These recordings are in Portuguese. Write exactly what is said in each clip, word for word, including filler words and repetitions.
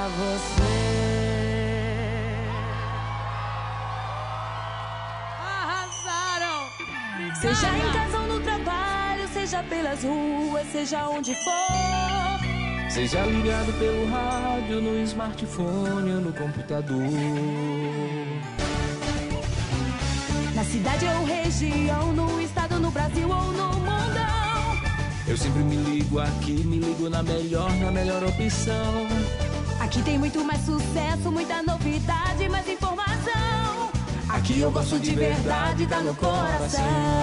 você. Arrasaram! Obrigada. Seja em casa ou no trabalho, seja pelas ruas, seja onde for. Seja ligado pelo rádio, no smartphone ou no computador. Na cidade ou região, no estado, no Brasil ou no mundão. Eu sempre me ligo aqui, me ligo na melhor, na melhor opção. Aqui tem muito mais sucesso, muita novidade, mais informação. Aqui eu gosto de verdade, tá no coração.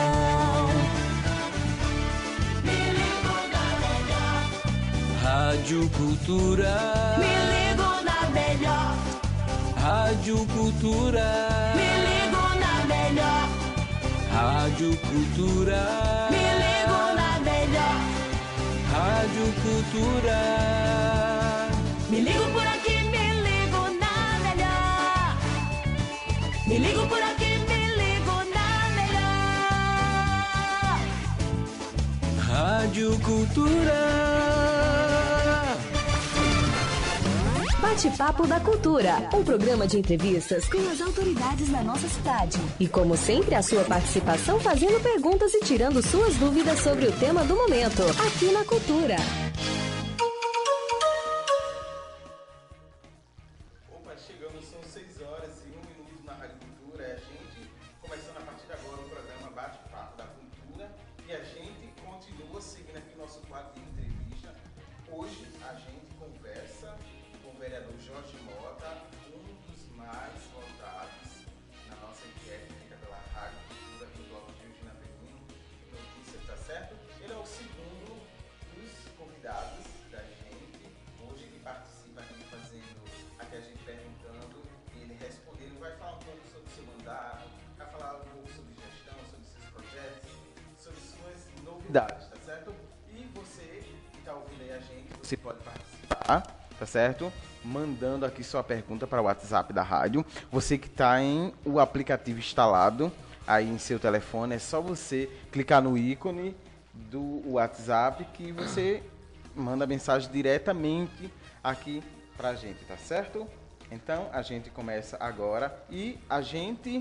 Me ligo na melhor. Rádio Cultura. Me ligo na melhor. Rádio Cultura. Me ligo na melhor. Rádio Cultura. Me ligo na melhor. Rádio Cultura. Me ligo por aqui, me ligo na melhor. Me ligo por aqui, me ligo na melhor. Rádio Cultura. Bate-Papo da Cultura, um programa de entrevistas com as autoridades da nossa cidade. E como sempre, a sua participação fazendo perguntas e tirando suas dúvidas sobre o tema do momento, aqui na Cultura. Opa, chegamos, são seis horas e um minuto na Rádio Cultura. É a gente começando a partir de agora o programa Bate-Papo da Cultura. E a gente continua seguindo aqui o nosso quadro de entrevista. Hoje a gente conversa com o vereador Jorge Mota, um dos mais votados na nossa enquete feita pela Rádio Cultura do blog de Eugênia Pequeno Notícias, tá certo? Ele é o segundo dos convidados da gente, hoje que participa aqui fazendo, aqui a gente perguntando e ele respondendo. Vai falar um pouco sobre o seu mandato, vai falar um pouco sobre gestão, sobre seus projetos, sobre suas novidades, tá certo? E você que está ouvindo aí a gente, você pode participar, tá certo? Mandando aqui sua pergunta para o WhatsApp da rádio. Você que está em o aplicativo instalado aí em seu telefone, é só você clicar no ícone do WhatsApp que você manda mensagem diretamente aqui pra gente, tá certo? Então a gente começa agora e a gente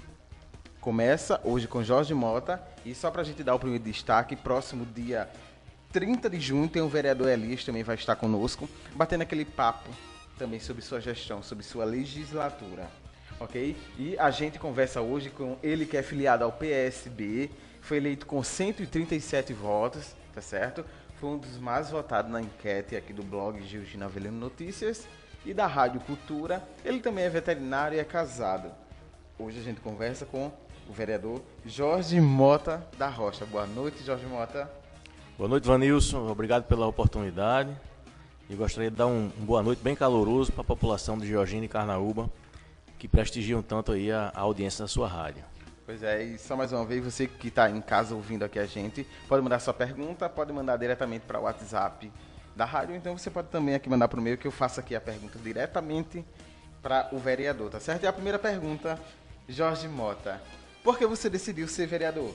começa hoje com Jorge Mota. E só pra gente dar o primeiro destaque, próximo dia trinta de junho tem o vereador Elias, também vai estar conosco, batendo aquele papo também sobre sua gestão, sobre sua legislatura, ok? E a gente conversa hoje com ele que é filiado ao P S B, foi eleito com cento e trinta e sete votos, tá certo? Foi um dos mais votados na enquete aqui do blog Eugênia Avelino Notícias e da Rádio Cultura. Ele também é veterinário e é casado. Hoje a gente conversa com o vereador Jorge Mota da Rocha. Boa noite, Jorge Mota. Boa noite, Vanilson. Obrigado pela oportunidade. E gostaria de dar um, um boa noite bem caloroso para a população de Georgina e Carnaúba, que prestigiam tanto aí a, a audiência da sua rádio. Pois é, e só mais uma vez, você que está em casa ouvindo aqui a gente, pode mandar sua pergunta, pode mandar diretamente para o WhatsApp da rádio, então você pode também aqui mandar para o meio, que eu faço aqui a pergunta diretamente para o vereador, tá certo? E a primeira pergunta, Jorge Mota, por que você decidiu ser vereador?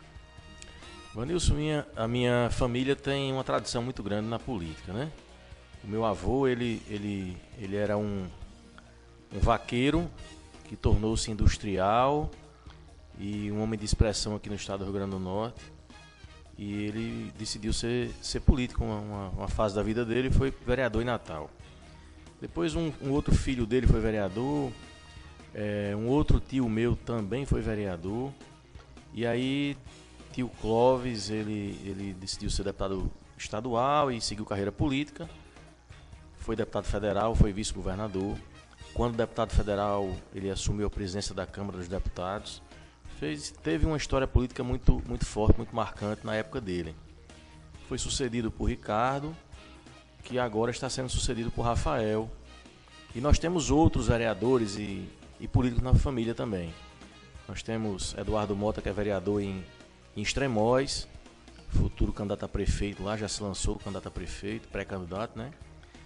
Vanilson, minha, a minha família tem uma tradição muito grande na política, né? O meu avô, ele, ele, ele era um, um vaqueiro que tornou-se industrial e um homem de expressão aqui no estado do Rio Grande do Norte. E ele decidiu ser, ser político, uma, uma fase da vida dele, foi vereador em Natal. Depois um, um outro filho dele foi vereador, é, um outro tio meu também foi vereador. E aí tio Clóvis, ele, ele decidiu ser deputado estadual e seguiu carreira política. Foi deputado federal, foi vice-governador. Quando deputado federal, ele assumiu a presidência da Câmara dos Deputados. Fez, teve uma história política muito, muito forte, muito marcante na época dele. Foi sucedido por Ricardo, que agora está sendo sucedido por Rafael. E nós temos outros vereadores e, e políticos na família também. Nós temos Eduardo Mota, que é vereador em, em Extremóis, futuro candidato a prefeito lá, já se lançou candidato a prefeito, pré-candidato, né?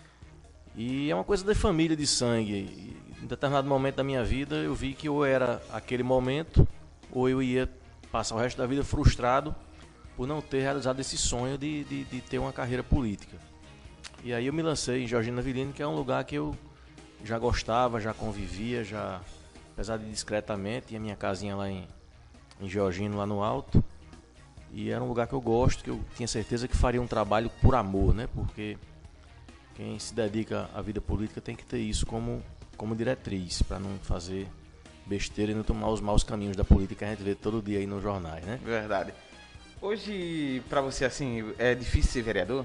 E é uma coisa de família, de sangue. E, em determinado momento da minha vida, eu vi que ou era aquele momento, ou eu ia passar o resto da vida frustrado por não ter realizado esse sonho de, de, de ter uma carreira política. E aí eu me lancei em Georgina Avelino, que é um lugar que eu já gostava, já convivia, já, apesar de discretamente, tinha minha casinha lá em, em Georgina, lá no alto. E era um lugar que eu gosto, que eu tinha certeza que faria um trabalho por amor, né? Porque quem se dedica à vida política tem que ter isso como, como diretriz, para não fazer besteira e não tomar os maus caminhos da política que a gente vê todo dia aí nos jornais, né? Verdade. Hoje, pra você, assim, é difícil ser vereador?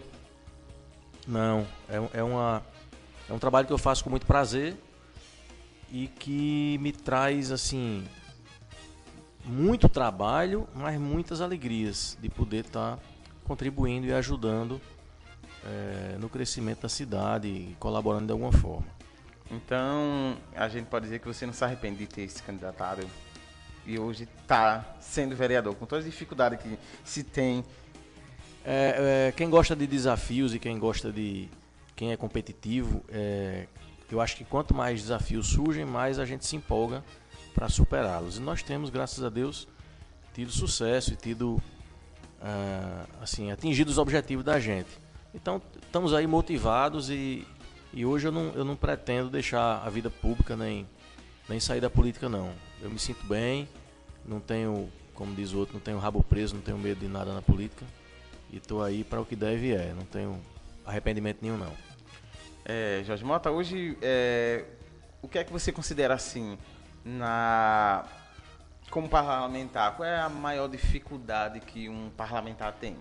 Não, é, um- é, uma, é um trabalho que eu faço com muito prazer e que me traz, assim, muito trabalho, mas muitas alegrias de poder estar contribuindo e ajudando eh, no crescimento da cidade e colaborando de alguma forma. Então, a gente pode dizer que você não se arrepende de ter se candidatado e hoje tá sendo vereador, com todas as dificuldades que se tem. É, é, quem gosta de desafios e quem gosta de... quem é competitivo, é, eu acho que quanto mais desafios surgem, mais a gente se empolga para superá-los. E nós temos, graças a Deus, tido sucesso e tido ah, assim, atingido os objetivos da gente. Então, estamos aí motivados e, e hoje eu não, eu não pretendo deixar a vida pública nem, nem sair da política, não. Eu me sinto bem, não tenho, como diz o outro, não tenho rabo preso, não tenho medo de nada na política. E estou aí para o que deve e é, não tenho arrependimento nenhum, não. É, Jorge Mota, hoje, é, o que é que você considera, assim, na... como parlamentar, qual é a maior dificuldade que um parlamentar tem?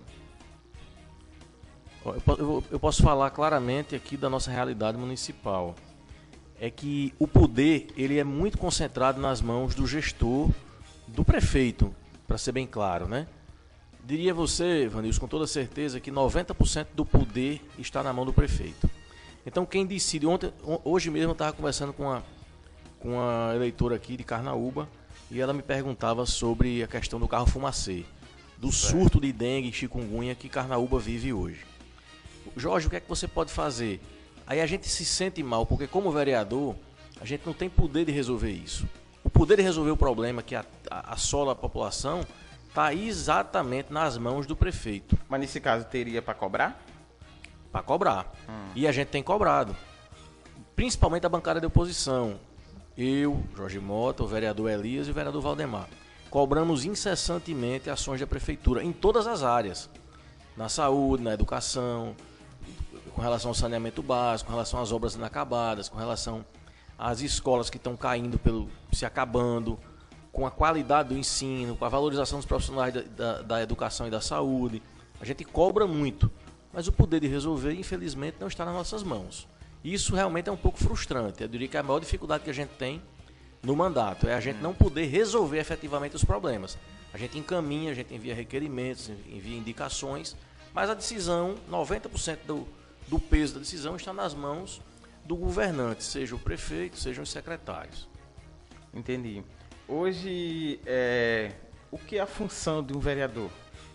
Ó, Eu, po- eu vou- eu posso falar claramente aqui da nossa realidade municipal. É que o poder ele é muito concentrado nas mãos do gestor, do prefeito, para ser bem claro, né? Diria você, Vanilson, com toda certeza que noventa por cento do poder está na mão do prefeito. Então quem decide, ontem, ho- hoje mesmo eu estava conversando com uma, com uma eleitora aqui de Carnaúba e ela me perguntava sobre a questão do carro fumacê, do surto de dengue e chikungunya que Carnaúba vive hoje. Jorge, o que é que você pode fazer? Aí a gente se sente mal, porque como vereador, a gente não tem poder de resolver isso. O poder de resolver o problema que a- a- assola a população está exatamente nas mãos do prefeito, Mas nesse caso teria para cobrar? para cobrar. E a gente tem cobrado, principalmente a bancada de oposição. Eu, Jorge Mota, o vereador Elias e o vereador Valdemar. Cobramos incessantemente ações da prefeitura em todas as áreas. Na saúde, na educação, com relação ao saneamento básico, com relação às obras inacabadas, com relação às escolas que estão caindo, pelo, se acabando, com a qualidade do ensino, com a valorização dos profissionais da, da, da educação e da saúde. A gente cobra muito, mas o poder de resolver, infelizmente, não está nas nossas mãos. Isso realmente é um pouco frustrante. Eu diria que a maior dificuldade que a gente tem no mandato é a gente não poder resolver efetivamente os problemas. A gente encaminha, a gente envia requerimentos, envia indicações, mas a decisão, noventa por cento do, do peso da decisão está nas mãos do governante, seja o prefeito, sejam os secretários. Entendi. Hoje, é, o que é a função de um vereador?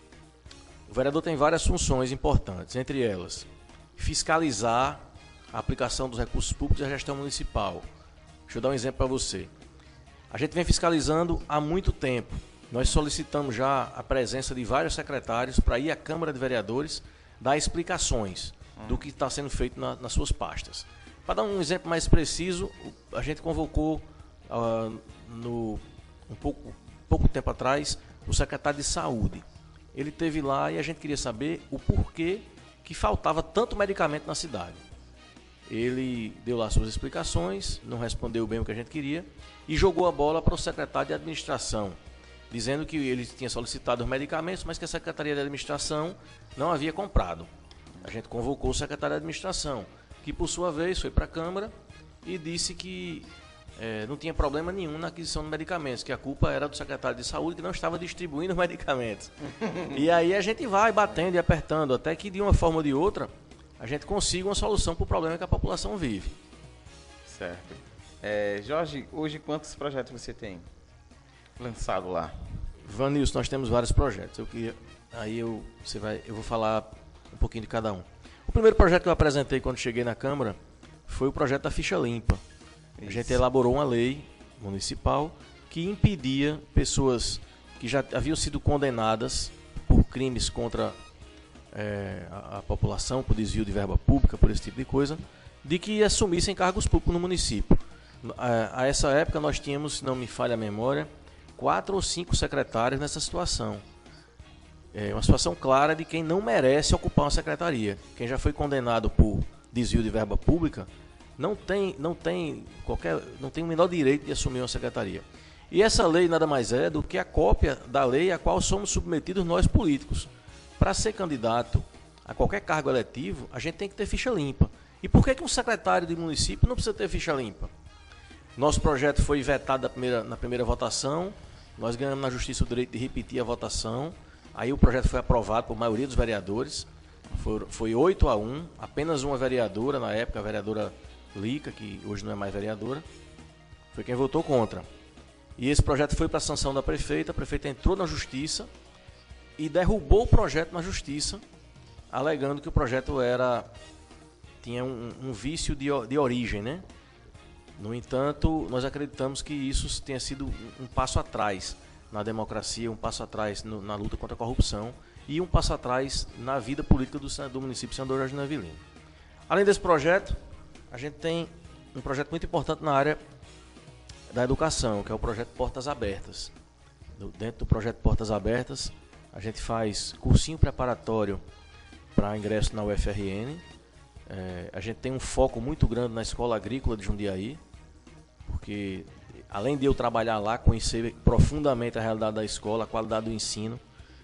O vereador tem várias funções importantes, entre elas, fiscalizar a aplicação dos recursos públicos e a gestão municipal. Deixa eu dar um exemplo para você. A gente vem fiscalizando há muito tempo. Nós solicitamos já a presença de vários secretários para ir à Câmara de Vereadores dar explicações do que está sendo feito na- nas suas pastas. Para dar um exemplo mais preciso, o- a gente convocou ah, no, um pouco, pouco tempo atrás o secretário de Saúde. Ele esteve lá e a gente queria saber o porquê que faltava tanto medicamento na cidade. Ele deu lá suas explicações, não respondeu bem o que a gente queria e jogou a bola para o secretário de administração, dizendo que ele tinha solicitado os medicamentos, mas que a Secretaria de Administração não havia comprado. A gente convocou o secretário de Administração, que por sua vez foi para a Câmara e disse que eh, não tinha problema nenhum na aquisição de medicamentos, que a culpa era do secretário de Saúde, que não estava distribuindo os medicamentos. E aí a gente vai batendo e apertando, até que de uma forma ou de outra, a gente consiga uma solução para o problema que a população vive. Certo. É, Jorge, hoje quantos projetos você tem lançado lá? Vanilson, nós temos vários projetos. Eu queria, aí eu, você vai, eu vou falar um pouquinho de cada um. O primeiro projeto que eu apresentei quando cheguei na Câmara foi o projeto da ficha limpa. A gente elaborou uma lei municipal que impedia pessoas que já haviam sido condenadas por crimes contra é, a, a população por desvio de verba pública, por esse tipo de coisa, de que assumissem cargos públicos no município. A, a essa época nós tínhamos, se não me falha a memória, quatro ou cinco secretários nessa situação. É uma situação clara de quem não merece ocupar uma secretaria. Quem já foi condenado por desvio de verba pública não tem, não tem, qualquer, não tem o menor direito de assumir uma secretaria. E essa lei nada mais é do que a cópia da lei a qual somos submetidos nós políticos. Para ser candidato a qualquer cargo eletivo, a gente tem que ter ficha limpa. E por que que um secretário de município não precisa ter ficha limpa? Nosso projeto foi vetado na primeira, na primeira votação, nós ganhamos na Justiça o direito de repetir a votação, aí o projeto foi aprovado por maioria dos vereadores, foi, foi oito a um, apenas uma vereadora, na época a vereadora Lica, que hoje não é mais vereadora, foi quem votou contra. E esse projeto foi para a sanção da prefeita, a prefeita entrou na justiça e derrubou o projeto na justiça, alegando que o projeto era, tinha um, um vício de, de origem, né? No entanto, nós acreditamos que isso tenha sido um, um passo atrás na democracia, um passo atrás no, na luta contra a corrupção e um passo atrás na vida política do, do município de Senador Jorge Avelino. Além desse projeto, a gente tem um projeto muito importante na área da educação, que é o projeto Portas Abertas. Dentro do projeto Portas Abertas, a gente faz cursinho preparatório para ingresso na U F R N. É, a gente tem um foco muito grande na Escola Agrícola de Jundiaí, porque além de eu trabalhar lá, conhecer profundamente a realidade da escola, a qualidade do ensino,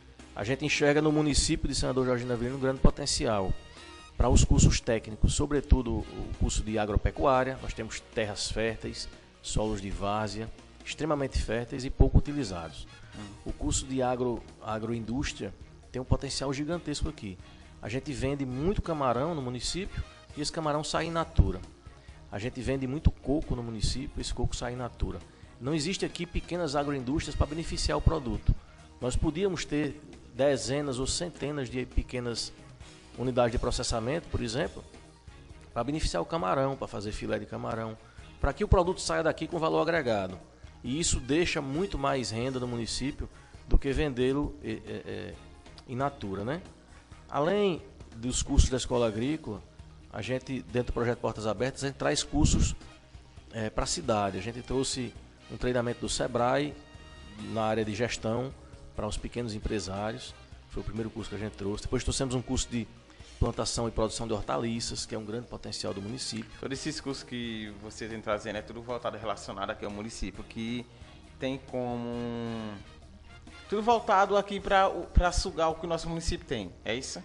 a gente enxerga no município de Senador Jorge Avelino um grande potencial para os cursos técnicos, sobretudo o curso de agropecuária. Nós temos terras férteis, solos de várzea, extremamente férteis e pouco utilizados. O curso de agro, agroindústria tem um potencial gigantesco aqui. A gente vende muito camarão no município e esse camarão sai in natura. A gente vende muito coco no município e esse coco sai in natura. Não existe aqui pequenas agroindústrias para beneficiar o produto. Nós podíamos ter dezenas ou centenas de pequenas unidades de processamento, por exemplo, para beneficiar o camarão, para fazer filé de camarão, para que o produto saia daqui com valor agregado. E isso deixa muito mais renda no município do que vendê-lo é, é, in natura, né? Além dos cursos da Escola Agrícola, a gente, dentro do projeto Portas Abertas, a gente traz cursos é, para a cidade. A gente trouxe um treinamento do Sebrae na área de gestão para os pequenos empresários. Foi o primeiro curso que a gente trouxe. Depois trouxemos um curso de plantação e produção de hortaliças, que é um grande potencial do município. Todos esses cursos que você tem trazendo é tudo voltado relacionado aqui ao município, que tem como... Tudo voltado aqui para sugar o que o nosso município tem, é isso?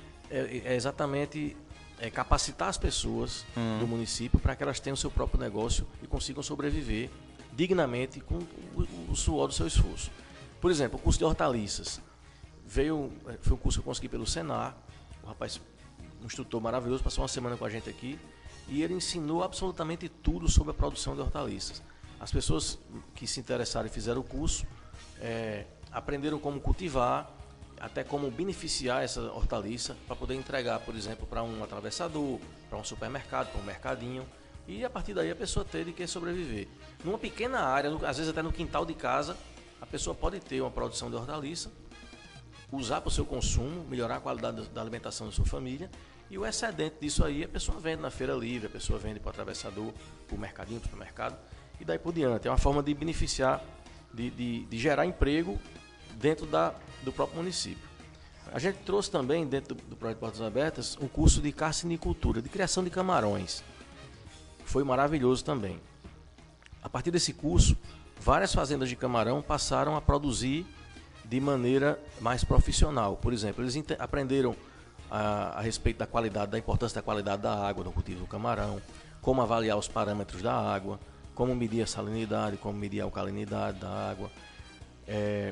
É, é exatamente é, capacitar as pessoas hum. do município para que elas tenham o seu próprio negócio e consigam sobreviver dignamente com o, o suor do seu esforço. Por exemplo, o curso de hortaliças. Veio, foi um curso que eu consegui pelo Senar. O rapaz, um instrutor maravilhoso, passou uma semana com a gente aqui e ele ensinou absolutamente tudo sobre a produção de hortaliças. As pessoas que se interessaram e fizeram o curso é, aprenderam como cultivar, até como beneficiar essa hortaliça para poder entregar, por exemplo, para um atravessador, para um supermercado, para um mercadinho, e a partir daí a pessoa ter de que sobreviver. Numa pequena área, às vezes até no quintal de casa, a pessoa pode ter uma produção de hortaliça, usar para o seu consumo, melhorar a qualidade da alimentação da sua família, e o excedente disso aí a pessoa vende na feira livre, a pessoa vende para o atravessador, para o mercadinho, para o supermercado, e daí por diante. É uma forma de beneficiar, de, de, de gerar emprego dentro da, do próprio município. A gente trouxe também, dentro do, do projeto Portas Abertas, um curso de carcinicultura, de criação de camarões. Foi maravilhoso também. A partir desse curso, várias fazendas de camarão passaram a produzir de maneira mais profissional. Por exemplo, eles aprenderam a, a respeito da qualidade, da importância da qualidade da água no cultivo do camarão, como avaliar os parâmetros da água, como medir a salinidade, como medir a alcalinidade da água, é,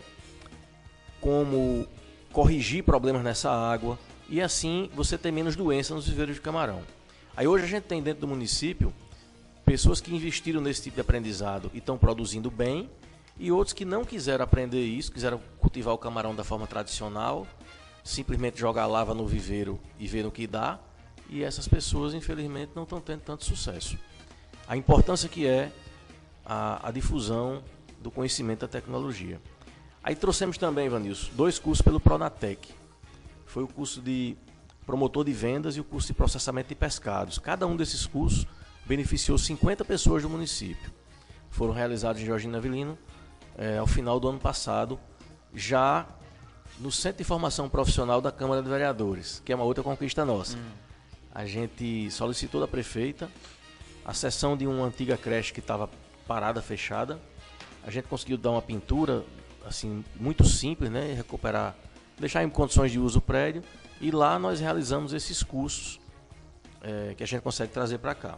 como corrigir problemas nessa água e assim você ter menos doença nos viveiros de camarão. Aí hoje a gente tem dentro do município pessoas que investiram nesse tipo de aprendizado e estão produzindo bem, e outros que não quiseram aprender isso, quiseram cultivar o camarão da forma tradicional, simplesmente jogar lava no viveiro e ver no que dá, e essas pessoas infelizmente não estão tendo tanto sucesso. A importância que é a, a difusão do conhecimento da tecnologia. Aí trouxemos também, Vanilson, dois cursos pelo Pronatec. foi o curso de promotor de vendas e o curso de processamento de pescados. Cada um desses cursos beneficiou cinquenta pessoas do município. Foram realizados em Jorginho Avelino é, ao final do ano passado, já no Centro de Formação Profissional da Câmara de Vereadores, que é uma outra conquista nossa. Hum. A gente solicitou da prefeita a cessão de uma antiga creche que estava parada, fechada. A gente conseguiu dar uma pintura assim, muito simples, né? Recuperar, deixar em condições de uso o prédio. E lá nós realizamos esses cursos é, que a gente consegue trazer para cá.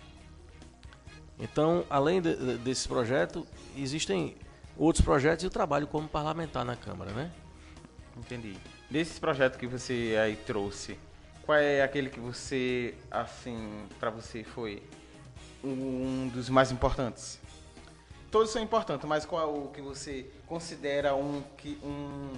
Então, além de, de, desse projeto, existem outros projetos e o trabalho como parlamentar na Câmara, né? Entendi. Desses projetos que você aí trouxe, qual é aquele que você, assim, para você foi um dos mais importantes? Todos são importantes, mas qual é o que você considera um que um,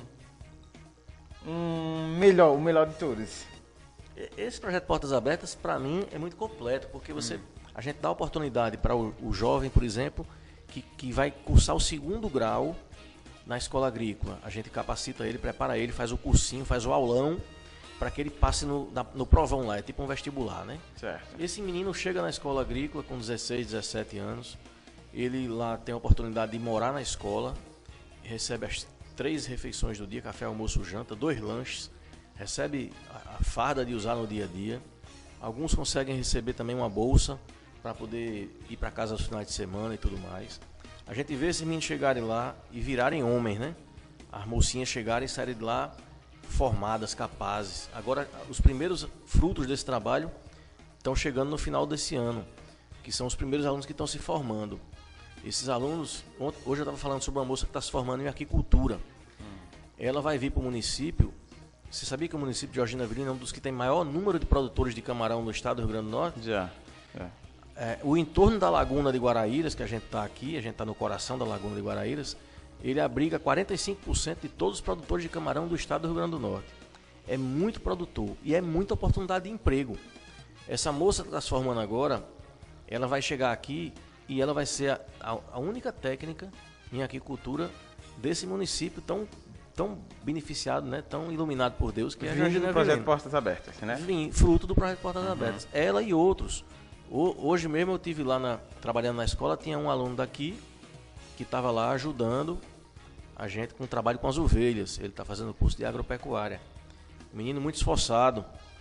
um melhor, o melhor de todos? Esse projeto Portas Abertas, para mim, é muito completo, porque você, hum. a gente dá oportunidade para o, o jovem, por exemplo, que, que vai cursar o segundo grau na escola agrícola. A gente capacita ele, prepara ele, faz o cursinho, faz o aulão, para que ele passe no, na, no provão lá, é tipo um vestibular, né? Certo. Esse menino chega na escola agrícola com dezesseis, dezessete anos, ele lá tem a oportunidade de morar na escola, recebe as três refeições do dia, café, almoço, janta, dois lanches, recebe a, a farda de usar no dia a dia. Alguns conseguem receber também uma bolsa para poder ir para casa aos finais de semana e tudo mais. A gente vê esses meninos chegarem lá e virarem homens, né? As mocinhas chegarem e saírem de lá formadas, capazes. Agora, os primeiros frutos desse trabalho estão chegando no final desse ano, que são os primeiros alunos que estão se formando. Esses alunos, hoje eu estava falando sobre uma moça que está se formando em aquicultura. Hum. Ela vai vir para o município. Você sabia que o município de Jorginho Avelino é um dos que tem maior número de produtores de camarão no estado do Rio Grande do Norte? Já. É. É, o entorno da Laguna de Guaraíras, que a gente está aqui, a gente está no coração da Laguna de Guaraíras, ele abriga quarenta e cinco por cento de todos os produtores de camarão do estado do Rio Grande do Norte. É muito produtor e é muita oportunidade de emprego. Essa moça que está se formando agora, ela vai chegar aqui e ela vai ser a, a, a única técnica em aquicultura desse município tão, tão beneficiado, né, tão iluminado por Deus, que é a Jorginho Avelino. Projeto Portas Abertas, né? Vim, fruto do projeto Portas uhum. Abertas. Ela e outros. O, hoje mesmo eu estive lá na, trabalhando na escola, tinha um aluno daqui que estava lá ajudando a gente com o trabalho com as ovelhas. Ele está fazendo curso de agropecuária. Um menino muito esforçado.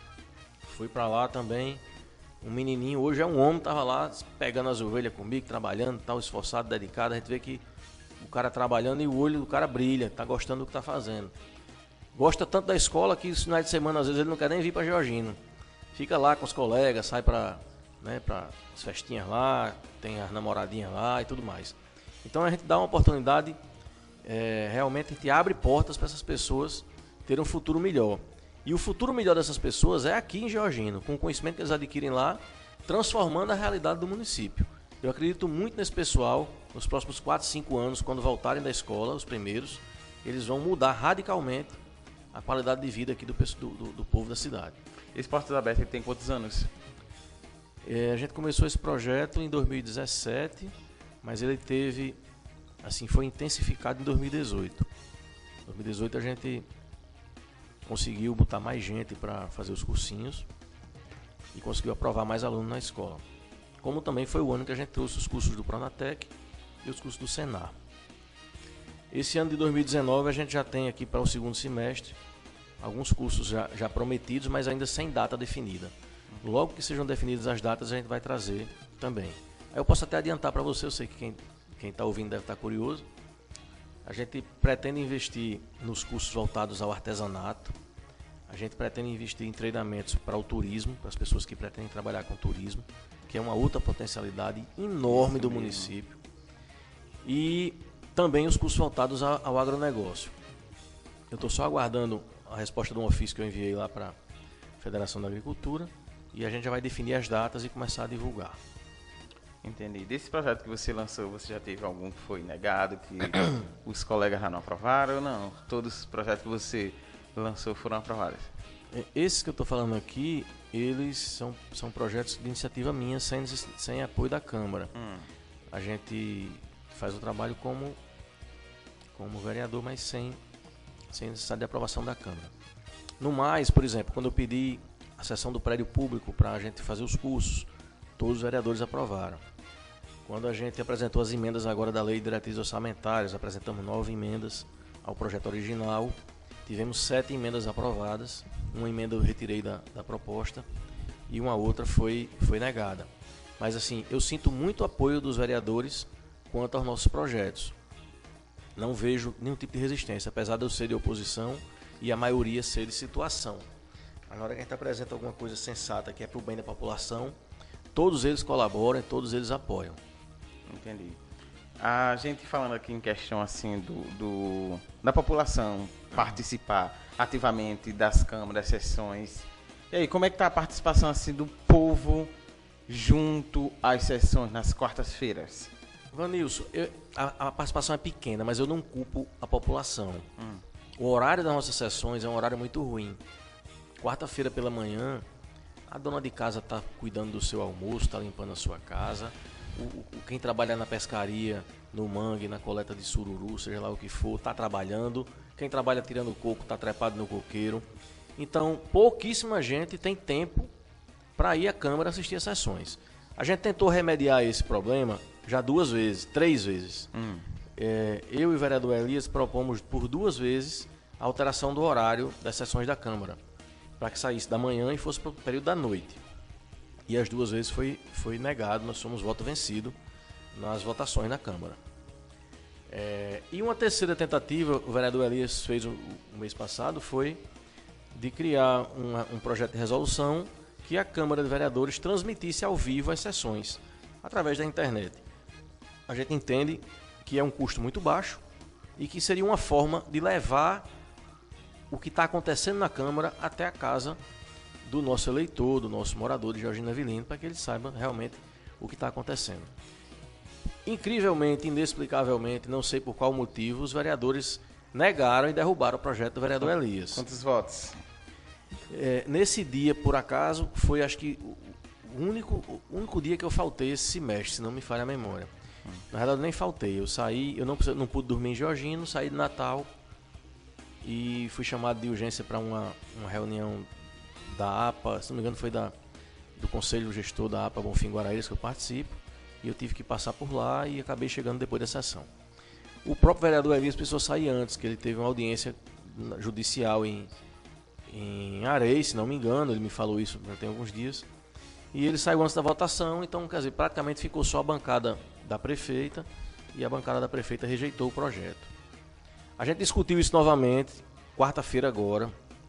Fui para lá também. Um menininho, hoje é um homem, estava lá pegando as ovelhas comigo, trabalhando, tal, esforçado, dedicado. A gente vê que o cara trabalhando e o olho do cara brilha, está gostando do que está fazendo. Gosta tanto da escola que os finais de semana, às vezes, ele não quer nem vir para Jorginho. Fica lá com os colegas, sai para, né, para as festinhas lá, tem as namoradinhas lá e tudo mais. Então a gente dá uma oportunidade, é, realmente a gente abre portas para essas pessoas terem um futuro melhor. E o futuro melhor dessas pessoas é aqui em Jorginho, com o conhecimento que eles adquirem lá, transformando a realidade do município. Eu acredito muito nesse pessoal, nos próximos quatro, cinco anos, quando voltarem da escola, os primeiros, eles vão mudar radicalmente a qualidade de vida aqui do, do, do povo da cidade. Esse Portas Abertas tem quantos anos? É, a gente começou esse projeto em dois mil e dezessete, mas ele teve, assim, foi intensificado em dois mil e dezoito. Em dois mil e dezoito a gente conseguiu botar mais gente para fazer os cursinhos e conseguiu aprovar mais alunos na escola. Como também foi o ano que a gente trouxe os cursos do Pronatec e os cursos do Senar. Esse ano de dois mil e dezenove a gente já tem aqui para o segundo semestre alguns cursos já, já prometidos, mas ainda sem data definida. Logo que sejam definidas as datas, a gente vai trazer também. Aí eu posso até adiantar para você, eu sei que quem quem está ouvindo deve estar curioso. A gente pretende investir nos cursos voltados ao artesanato. A gente pretende investir em treinamentos para o turismo, para as pessoas que pretendem trabalhar com turismo, que é uma outra potencialidade enorme do município. E também os cursos voltados ao agronegócio. Eu estou só aguardando a resposta de um ofício que eu enviei lá para a Federação da Agricultura e a gente já vai definir as datas e começar a divulgar. Entendi. Desse projeto que você lançou, você já teve algum que foi negado, que os colegas já não aprovaram ou não? Todos os projetos que você lançou foram aprovados? Esses que eu estou falando aqui, eles são, são projetos de iniciativa minha, sem, sem apoio da Câmara. Hum. A gente faz o trabalho como, como vereador, mas sem, sem necessidade de aprovação da Câmara. No mais, por exemplo, quando eu pedi a sessão do prédio público para a gente fazer os cursos, todos os vereadores aprovaram. Quando a gente apresentou as emendas agora da Lei de Diretrizes Orçamentárias, apresentamos nove emendas ao projeto original, tivemos sete emendas aprovadas, uma emenda eu retirei da, da proposta e uma outra foi, foi negada. Mas assim, eu sinto muito apoio dos vereadores quanto aos nossos projetos. Não vejo nenhum tipo de resistência, apesar de eu ser de oposição e a maioria ser de situação. Mas na hora que a gente apresenta alguma coisa sensata que é para o bem da população, todos eles colaboram e todos eles apoiam. Entendi. A gente falando aqui em questão assim do, do da população participar ativamente das câmaras, das sessões. E aí, como é que está a participação assim do povo junto às sessões nas quartas-feiras? Vanilson, eu, a, a participação é pequena, mas eu não culpo a população. Hum. O horário das nossas sessões é um horário muito ruim. Quarta-feira pela manhã, a dona de casa está cuidando do seu almoço, está limpando a sua casa. O, o, quem trabalha na pescaria, no mangue, na coleta de sururu, seja lá o que for, está trabalhando. Quem trabalha tirando coco está trepado no coqueiro. Então, pouquíssima gente tem tempo para ir à Câmara assistir as sessões. A gente tentou remediar esse problema já duas vezes, três vezes. Hum. É, eu e o vereador Elias propomos por duas vezes a alteração do horário das sessões da Câmara, para que saísse da manhã e fosse para o período da noite. E as duas vezes foi, foi negado, nós fomos voto vencido nas votações na Câmara. É, e uma terceira tentativa, o vereador Elias fez o, o mês passado, foi de criar uma, um projeto de resolução que a Câmara de Vereadores transmitisse ao vivo as sessões, através da internet. A gente entende que é um custo muito baixo e que seria uma forma de levar o que está acontecendo na Câmara até a casa do nosso eleitor, do nosso morador de Georgina Avelino, para que ele saiba realmente o que está acontecendo. Incrivelmente, inexplicavelmente, não sei por qual motivo, os vereadores negaram e derrubaram o projeto do vereador Elias. Quantos votos? É, nesse dia, por acaso, foi acho que o único, o único dia que eu faltei esse semestre, se não me falha a memória. Na verdade, eu nem faltei. Eu saí, eu não, não pude dormir em Georgina, saí de Natal e fui chamado de urgência para uma, uma reunião da A P A, se não me engano foi da, do Conselho Gestor da A P A Bonfim Guaraíras que eu participo, e eu tive que passar por lá e acabei chegando depois da sessão. O próprio vereador Elias precisou sair antes, que ele teve uma audiência judicial em, em Areia, se não me engano, ele me falou isso já tem alguns dias, e ele saiu antes da votação, então quer dizer, praticamente ficou só a bancada da prefeita, e a bancada da prefeita rejeitou o projeto. A gente discutiu isso novamente, quarta-feira agora.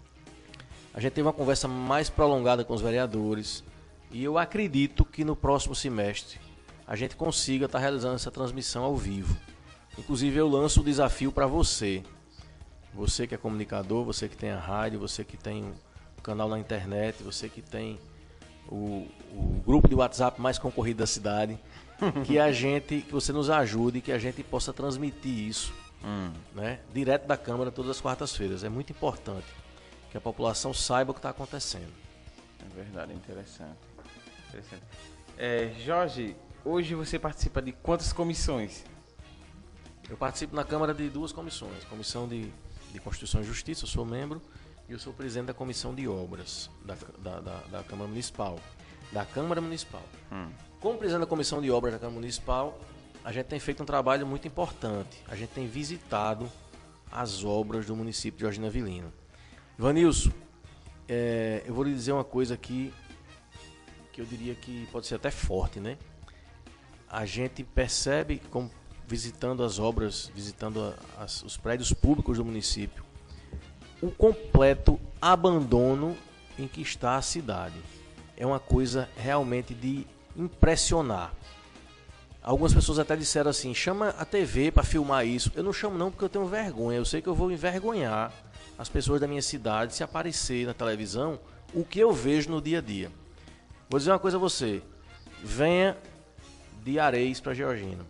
A gente teve uma conversa mais prolongada com os vereadores e eu acredito que no próximo semestre a gente consiga estar realizando essa transmissão ao vivo. Inclusive eu lanço o desafio para você, você que é comunicador, você que tem a rádio, você que tem o canal na internet, você que tem o, o grupo de WhatsApp mais concorrido da cidade, que a gente, que você nos ajude, que a gente possa transmitir isso, hum. né, direto da Câmara todas as quartas-feiras. É muito importante que a população saiba o que está acontecendo. É verdade, interessante. interessante. É, Jorge, hoje você participa de quantas comissões? Eu participo na Câmara de duas comissões. Comissão de, de Constituição e Justiça, eu sou membro, e eu sou presidente da Comissão de Obras da, da, da, da Câmara Municipal. Da Câmara Municipal. Hum. Como presidente da Comissão de Obras da Câmara Municipal, a gente tem feito um trabalho muito importante. A gente tem visitado as obras do município de Georgina Avelino. Vanilson, é, eu vou lhe dizer uma coisa aqui que eu diria que pode ser até forte, né? A gente percebe, como visitando as obras, visitando as, os prédios públicos do município, o completo abandono em que está a cidade. É uma coisa realmente de impressionar. Algumas pessoas até disseram assim, chama a T V para filmar isso. Eu não chamo não porque eu tenho vergonha, eu sei que eu vou envergonhar as pessoas da minha cidade se aparecer na televisão o que eu vejo no dia a dia. Vou dizer uma coisa a você, venha de Areias para Georgina.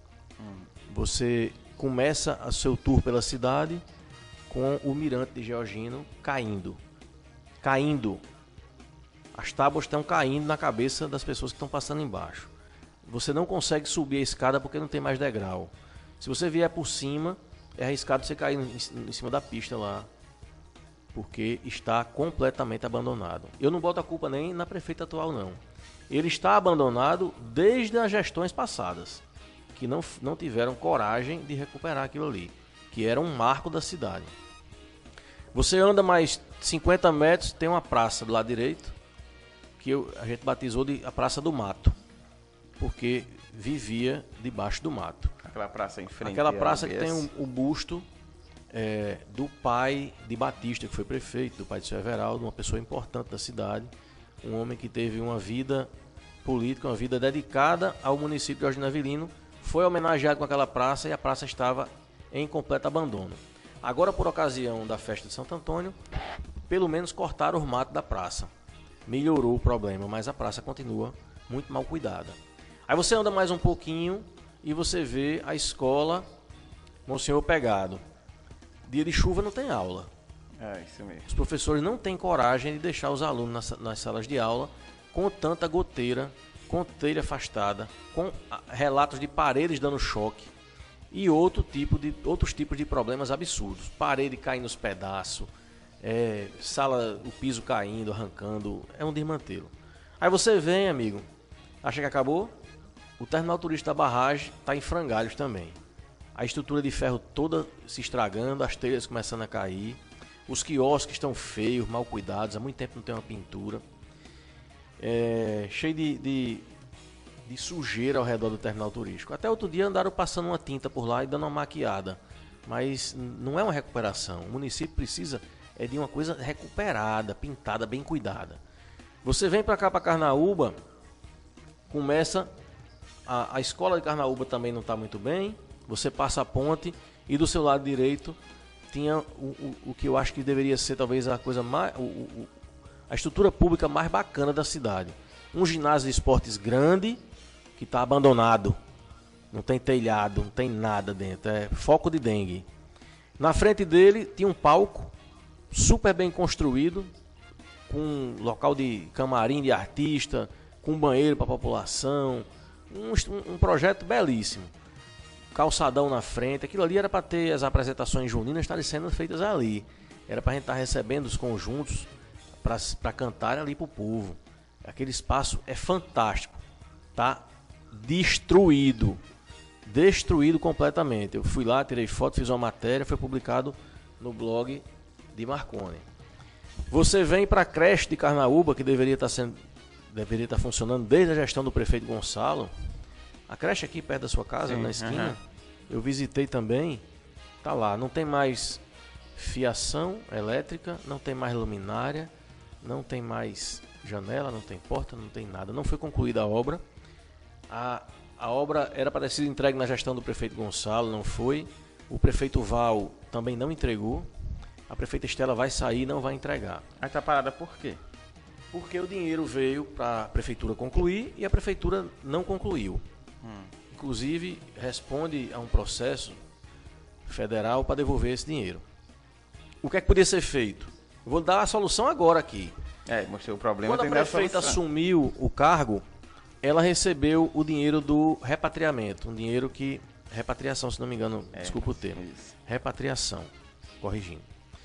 Você começa o seu tour pela cidade com o mirante de Georgina caindo. Caindo. As tábuas estão caindo na cabeça das pessoas que estão passando embaixo. Você não consegue subir a escada porque não tem mais degrau. Se você vier por cima, é arriscado você cair em cima da pista lá. porque está completamente abandonado. Eu não boto a culpa nem na prefeita atual, não. Ele está abandonado desde as gestões passadas, que não, não tiveram coragem de recuperar aquilo ali, que era um marco da cidade. Você anda mais cinquenta metros, tem uma praça do lado direito, que eu, a gente batizou de a Praça do Mato, porque vivia debaixo do mato. Aquela praça em frente. Aquela praça que tem o um, um busto é, do pai de Batista, que foi prefeito, do pai de seu Everaldo, uma pessoa importante da cidade, um homem que teve uma vida política, uma vida dedicada ao município de Jorginho Avelino, foi homenageado com aquela praça e a praça estava em completo abandono. Agora, por ocasião da festa de Santo Antônio, pelo menos cortaram os matos da praça. Melhorou o problema, mas a praça continua muito mal cuidada. Aí você anda mais um pouquinho e você vê a escola Monsenhor Pegado. Dia de chuva não tem aula. É, isso mesmo. Os professores não têm coragem de deixar os alunos nas, nas salas de aula com tanta goteira, com telha afastada, com relatos de paredes dando choque e outro tipo de, outros tipos de problemas absurdos. Parede caindo nos pedaços, é, sala, o piso caindo, arrancando, é um desmantelo. Aí você vem, amigo, acha que acabou? O terminal turístico da barragem está em frangalhos também. A estrutura de ferro toda se estragando, as telhas começando a cair, os quiosques estão feios, mal cuidados, há muito tempo não tem uma pintura. É, cheio de, de, de sujeira ao redor do terminal turístico. Até outro dia andaram passando uma tinta por lá e dando uma maquiada. Mas não é uma recuperação. O município precisa é de uma coisa recuperada, pintada, bem cuidada. Você vem para cá, para Carnaúba, começa... A, a escola de Carnaúba também não está muito bem. Você passa a ponte e do seu lado direito tinha o, o, o que eu acho que deveria ser talvez a coisa mais... O, o, a estrutura pública mais bacana da cidade. Um ginásio de esportes grande que está abandonado. Não tem telhado, não tem nada dentro. É foco de dengue. Na frente dele tinha um palco super bem construído, com um local de camarim de artista, com banheiro para a população. Um, um projeto belíssimo. Calçadão na frente. Aquilo ali era para ter as apresentações juninas estarem sendo feitas ali. Era para a gente estar recebendo os conjuntos para cantar ali para o povo. Aquele espaço é fantástico. Tá destruído. Destruído completamente. Eu fui lá, tirei foto, fiz uma matéria, foi publicado no blog de Marconi. Você vem para a creche de Carnaúba, que deveria estar sendo, deveria estar funcionando desde a gestão do prefeito Gonçalo. A creche aqui perto da sua casa, sim, na esquina. Uhum. Eu visitei também. Tá lá, não tem mais fiação elétrica, não tem mais luminária, não tem mais janela, não tem porta, não tem nada. Não foi concluída a obra. A, a obra era para ter sido entregue na gestão do prefeito Gonçalo, não foi. O prefeito Val também não entregou. A prefeita Estela vai sair e não vai entregar. Aí tá parada por quê? Porque o dinheiro veio para a prefeitura concluir e a prefeitura não concluiu. Hum. Inclusive, responde a um processo federal para devolver esse dinheiro. O que é que podia ser feito? Eu vou dar a solução agora aqui. É, mostrei o problema. Quando a prefeita assumiu o cargo, ela recebeu o dinheiro do repatriamento. Um dinheiro que... Repatriação, se não me engano. É, desculpa o termo. Isso. Repatriação. Corrigindo.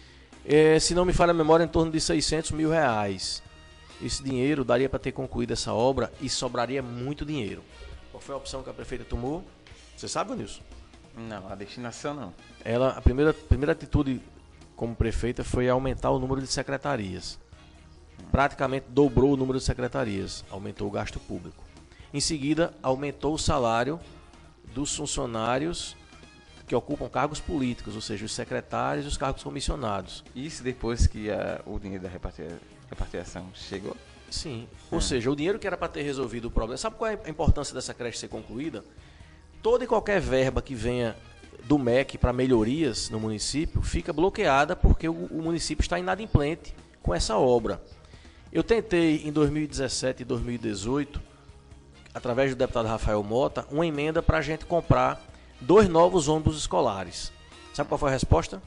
É, se não me falha a memória, em torno de seiscentos mil reais. Esse dinheiro daria para ter concluído essa obra e sobraria muito dinheiro. Qual foi a opção que a prefeita tomou? Você sabe, Nilson? Não, a destinação não. Ela, a primeira, primeira atitude como prefeita foi aumentar o número de secretarias. Praticamente dobrou o número de secretarias, aumentou o gasto público. Em seguida, aumentou o salário dos funcionários que ocupam cargos políticos, ou seja, os secretários e os cargos comissionados. Isso depois que a, o dinheiro da repatria, repatriação chegou? Sim, ou hum. seja, o dinheiro que era para ter resolvido o problema. Sabe qual é a importância dessa creche ser concluída? Toda e qualquer verba que venha do M E C para melhorias no município fica bloqueada porque o, o município está inadimplente com essa obra. Eu tentei em dois mil e dezessete e dois mil e dezoito, através do deputado Rafael Mota, uma emenda para a gente comprar dois novos ônibus escolares. Sabe qual foi a resposta?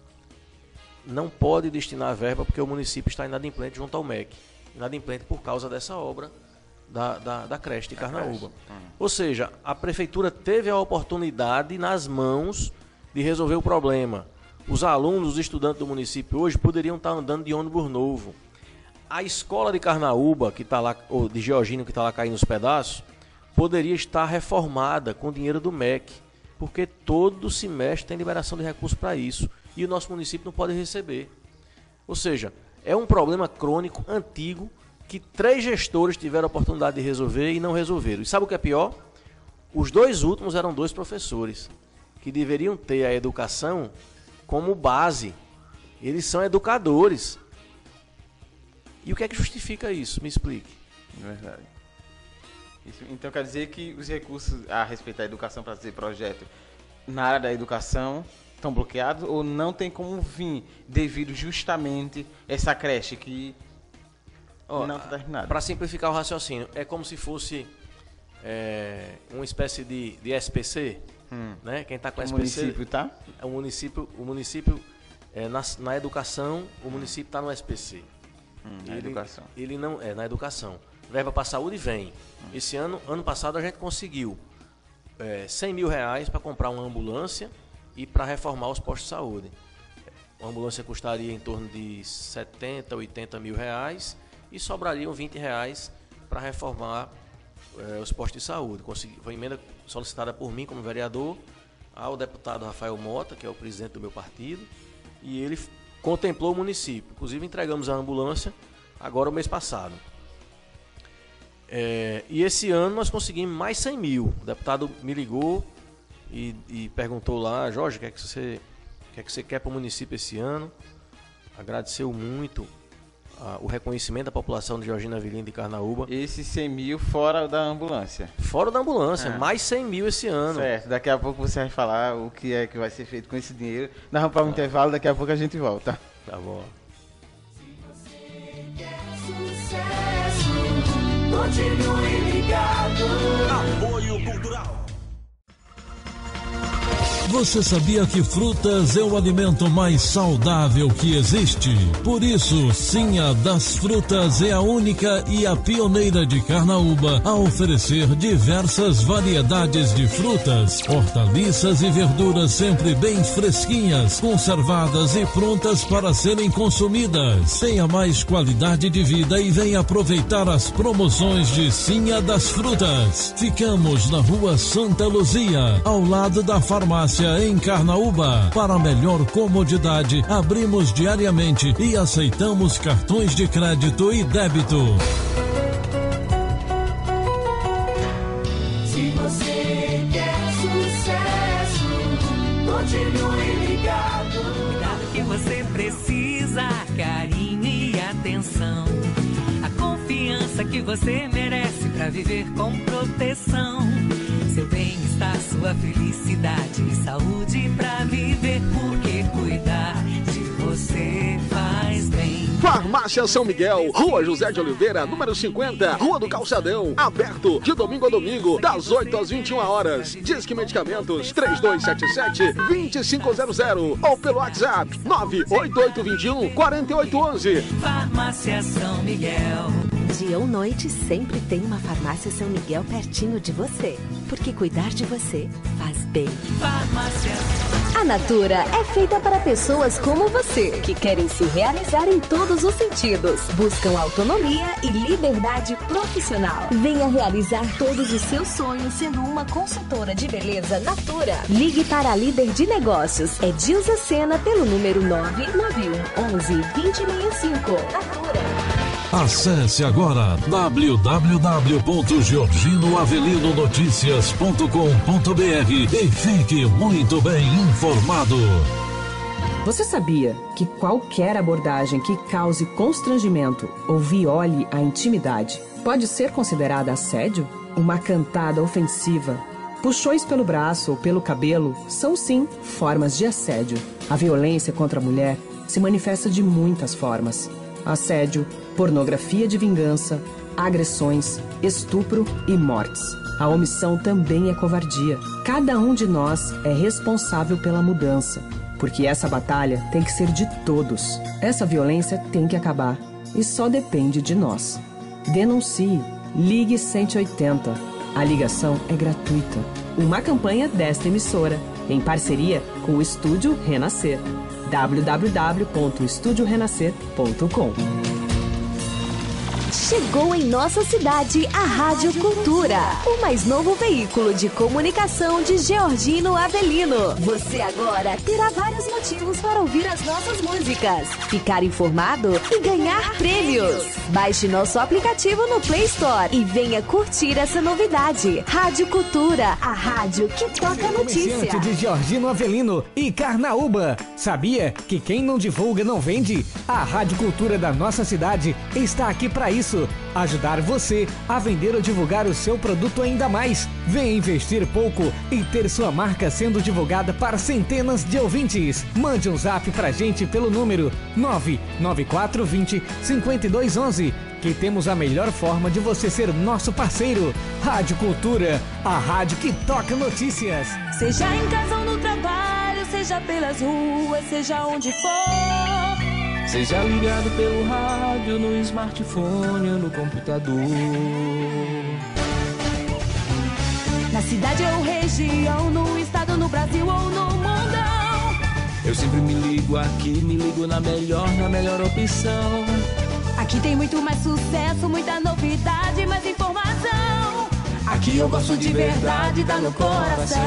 Não pode destinar a verba porque o município está inadimplente junto ao M E C. Inadimplente por causa dessa obra da, da, da creche de Carnaúba. Hum. Ou seja, a prefeitura teve a oportunidade nas mãos de resolver o problema. Os alunos, os estudantes do município hoje poderiam estar andando de ônibus novo. A escola de Carnaúba, que está lá, ou de Georgino, que está lá caindo nos pedaços, poderia estar reformada com dinheiro do M E C, porque todo semestre tem liberação de recursos para isso. E o nosso município não pode receber. Ou seja, é um problema crônico, antigo, que três gestores tiveram a oportunidade de resolver e não resolveram. E sabe o que é pior? Os dois últimos eram dois professores, que deveriam ter a educação como base. Eles são educadores. E o que é que justifica isso? Me explique. Verdade. Isso, então quer dizer que os recursos a respeito da educação para fazer projeto na área da educação estão bloqueados ou não tem como vir devido justamente essa creche que oh, não está terminada? Para simplificar o raciocínio, é como se fosse é, uma espécie de, de S P C, hum. né? Quem está com o S P C... O município tá? O município, o município é, na, na educação, o município está no S P C. Hum, na ele, educação. Ele não é na educação. Verba para a saúde vem. Hum. Esse ano, ano passado, a gente conseguiu é, cem mil reais para comprar uma ambulância e para reformar os postos de saúde. Uma ambulância custaria em torno de setenta, oitenta mil reais e sobrariam vinte reais para reformar é, os postos de saúde. Consegui, foi emenda solicitada por mim como vereador ao deputado Rafael Mota, que é o presidente do meu partido, e ele contemplou o município. Inclusive entregamos a ambulância agora o mês passado. É, e esse ano nós conseguimos mais cem mil. O deputado me ligou e, e perguntou lá, Jorge, o que é que você, o que é que você quer para o município esse ano? Agradeceu muito a, o reconhecimento da população de Georgina Avelino de Carnaúba. Esses cem mil fora da ambulância? Fora da ambulância, é. mais cem mil esse ano. Certo, daqui a pouco você vai falar o que é que vai ser feito com esse dinheiro. Nós vamos para um ah. intervalo, daqui a pouco a gente volta. Tá bom. Continue ligado. Apoio Cultural. Você sabia que frutas é o alimento mais saudável que existe? Por isso, Sinha das Frutas é a única e a pioneira de Carnaúba a oferecer diversas variedades de frutas, hortaliças e verduras sempre bem fresquinhas, conservadas e prontas para serem consumidas. Tenha mais qualidade de vida e venha aproveitar as promoções de Sinha das Frutas. Ficamos na Rua Santa Luzia, ao lado da farmácia em Carnaúba. Para melhor comodidade, abrimos diariamente e aceitamos cartões de crédito e débito. Se você quer sucesso, continue ligado. Cuidado que você precisa, carinho e atenção. A confiança que você merece pra viver com proteção. Seu bem-estar, sua felicidade e saúde pra viver, porque cuidar de você faz bem. Farmácia São Miguel, Rua José de Oliveira, número cinquenta, Rua do Calçadão, aberto de domingo a domingo, das oito às vinte e uma horas. Disque Medicamentos três dois sete sete, dois cinco zero zero ou pelo WhatsApp nove oito oito dois um, quatro oito um um. Farmácia São Miguel. Dia ou noite, sempre tem uma Farmácia São Miguel pertinho de você. Porque cuidar de você faz bem. Farmácia. A Natura é feita para pessoas como você, que querem se realizar em todos os sentidos. Buscam autonomia e liberdade profissional. Venha realizar todos os seus sonhos sendo uma consultora de beleza Natura. Ligue para a líder de negócios, é Dilza Sena, pelo número nove nove um, onze, vinte sessenta e cinco. Natura. Acesse agora w w w ponto georgino avelino noticias ponto com ponto b r e fique muito bem informado. Você sabia que qualquer abordagem que cause constrangimento ou viole a intimidade pode ser considerada assédio? Uma cantada ofensiva, puxões pelo braço ou pelo cabelo são sim formas de assédio. A violência contra a mulher se manifesta de muitas formas: assédio, pornografia de vingança, agressões, estupro e mortes. A omissão também é covardia. Cada um de nós é responsável pela mudança, porque essa batalha tem que ser de todos. Essa violência tem que acabar e só depende de nós. Denuncie. Ligue cento e oitenta. A ligação é gratuita. Uma campanha desta emissora, em parceria com o Estúdio Renascer. w w w ponto estúdio renascer ponto com. Chegou em nossa cidade a Rádio Cultura, o mais novo veículo de comunicação de Georgino Avelino. Você agora terá vários motivos para ouvir as nossas músicas, ficar informado e ganhar prêmios. Baixe nosso aplicativo no Play Store e venha curtir essa novidade. Rádio Cultura, a rádio que toca notícia. Comerciante de Georgino Avelino e Carnaúba. Sabia que quem não divulga não vende? A Rádio Cultura da nossa cidade está aqui para isso. Ajudar você a vender ou divulgar o seu produto ainda mais. Venha investir pouco e ter sua marca sendo divulgada para centenas de ouvintes. Mande um zap pra gente pelo número nove nove quatro dois zero cinco dois um um, que temos a melhor forma de você ser nosso parceiro. Rádio Cultura, a rádio que toca notícias. Seja em casa ou no trabalho, seja pelas ruas, seja onde for. Seja ligado pelo rádio, no smartphone ou no computador. Na cidade ou região, no estado, no Brasil ou no mundão. Eu sempre me ligo aqui, me ligo na melhor, na melhor opção. Aqui tem muito mais sucesso, muita novidade, mais informação. Aqui eu gosto de verdade, dá no coração.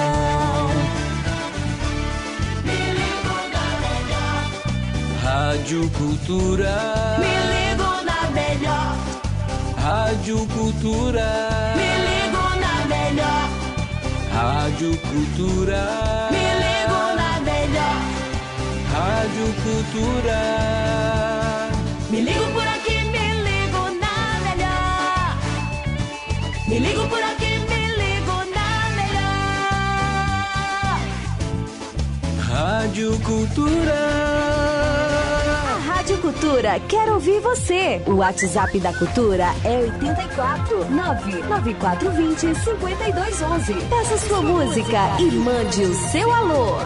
Rádio Cultura. Me ligo na melhor. Rádio Cultura. Me ligo na melhor. Rádio Cultura. Me ligo na melhor. Rádio Cultura. Me ligo por aqui, me ligo na melhor. Me ligo por aqui, me ligo na melhor. Rádio Cultura. Rádio Cultura quer ouvir você. O WhatsApp da Cultura é oito quatro nove nove quatro dois zero cinco dois um um. Peça sua música e mande o seu alô.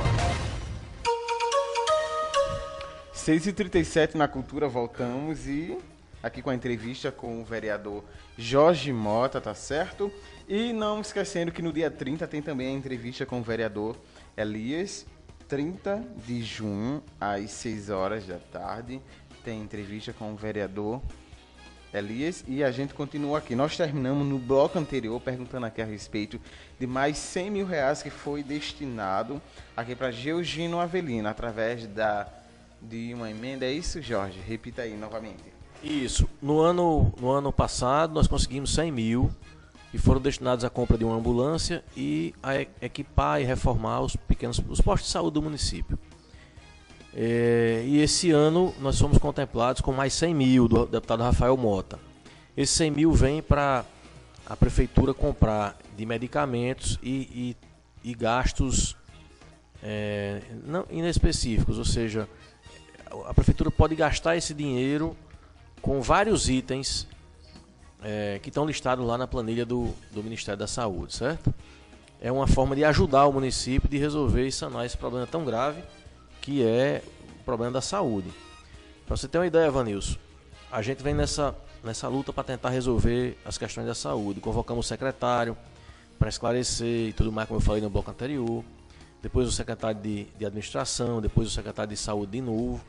seis e trinta e sete na Cultura, voltamos e aqui com a entrevista com o vereador Jorge Mota, tá certo? E não esquecendo que no dia trinta tem também a entrevista com o vereador Elias. trinta de junho, às seis horas da tarde, tem entrevista com o vereador Elias e a gente continua aqui. Nós terminamos no bloco anterior perguntando aqui a respeito de mais cem mil reais que foi destinado aqui para Georgino Avelino, através da, de uma emenda. É isso, Jorge? Repita aí novamente. Isso. No ano, no ano passado, nós conseguimos cem mil que foram destinados à compra de uma ambulância e a equipar e reformar os pequenos os postos de saúde do município. É, e esse ano nós fomos contemplados com mais cem mil do deputado Rafael Mota. Esses cem mil vem para a prefeitura comprar de medicamentos e, e, e gastos é, não inespecíficos, ou seja, a prefeitura pode gastar esse dinheiro com vários itens É, que estão listados lá na planilha do, do Ministério da Saúde, certo? É uma forma de ajudar o município de resolver e sanar esse problema tão grave que é o problema da saúde. Para você ter uma ideia, Vanilson, a gente vem nessa, nessa luta para tentar resolver as questões da saúde. Convocamos o secretário para esclarecer e tudo mais, como eu falei no bloco anterior. Depois o secretário de, de administração, depois o secretário de saúde de novo.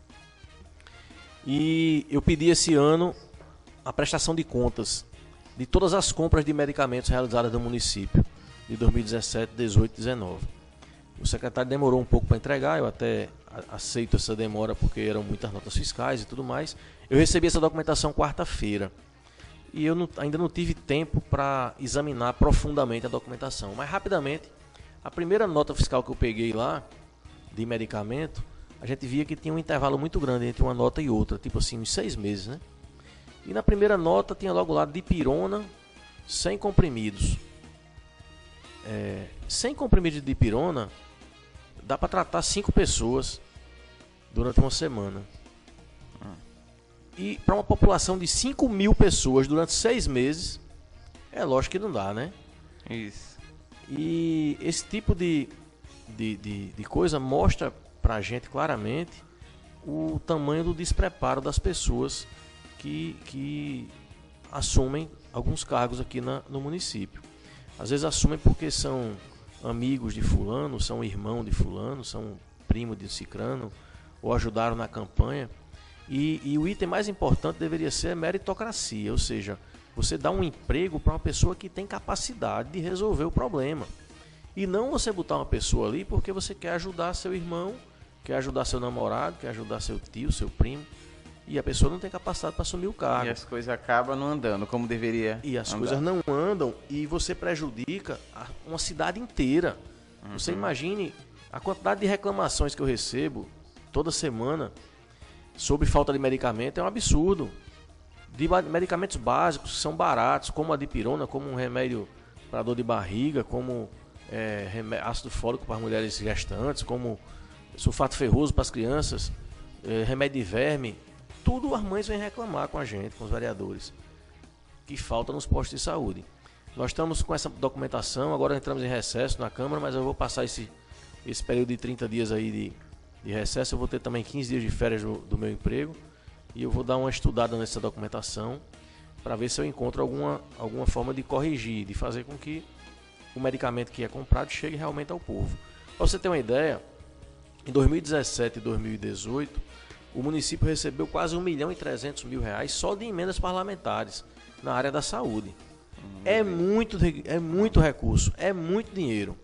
E eu pedi esse ano a prestação de contas de todas as compras de medicamentos realizadas no município de dois mil e dezessete, dezoito e dezenove. O secretário demorou um pouco para entregar, eu até aceito essa demora porque eram muitas notas fiscais e tudo mais. Eu recebi essa documentação quarta-feira e eu não, ainda não tive tempo para examinar profundamente a documentação. Mas rapidamente, a primeira nota fiscal que eu peguei lá de medicamento, a gente via que tinha um intervalo muito grande entre uma nota e outra, tipo assim, uns seis meses, né? E na primeira nota tinha logo lá dipirona, cem comprimidos. É, cem comprimidos de dipirona dá para tratar cinco pessoas durante uma semana. E para uma população de cinco mil pessoas durante seis meses, é lógico que não dá, né? Isso. E esse tipo de, de, de, de coisa mostra pra gente claramente o tamanho do despreparo das pessoas que, que assumem alguns cargos aqui na, no município. Às vezes assumem porque são amigos de fulano, são irmão de fulano, são primo de cicrano, ou ajudaram na campanha. E, e o item mais importante deveria ser a meritocracia, ou seja, você dá um emprego para uma pessoa que tem capacidade de resolver o problema. E não você botar uma pessoa ali porque você quer ajudar seu irmão, quer ajudar seu namorado, quer ajudar seu tio, seu primo. E a pessoa não tem capacidade para assumir o cargo. E as coisas acabam não andando como deveria. E as andar. coisas não andam e você prejudica a, uma cidade inteira. Uhum. Você imagine a quantidade de reclamações que eu recebo toda semana sobre falta de medicamento, é um absurdo. De medicamentos básicos que são baratos, como a dipirona, como um remédio para dor de barriga, como é, remédio, ácido fólico para as mulheres gestantes, como sulfato ferroso para as crianças, é, remédio de verme. Tudo as mães vêm reclamar com a gente, com os vereadores, que falta nos postos de saúde. Nós estamos com essa documentação, agora entramos em recesso na Câmara, mas eu vou passar esse, esse período de trinta dias aí de, de recesso, eu vou ter também quinze dias de férias do, do meu emprego, e eu vou dar uma estudada nessa documentação para ver se eu encontro alguma, alguma forma de corrigir, de fazer com que o medicamento que é comprado chegue realmente ao povo. Para você ter uma ideia, em dois mil e dezessete e dois mil e dezoito, o município recebeu quase um milhão e trezentos mil reais só de emendas parlamentares na área da saúde. Hum, é, muito, é muito recurso, é muito dinheiro.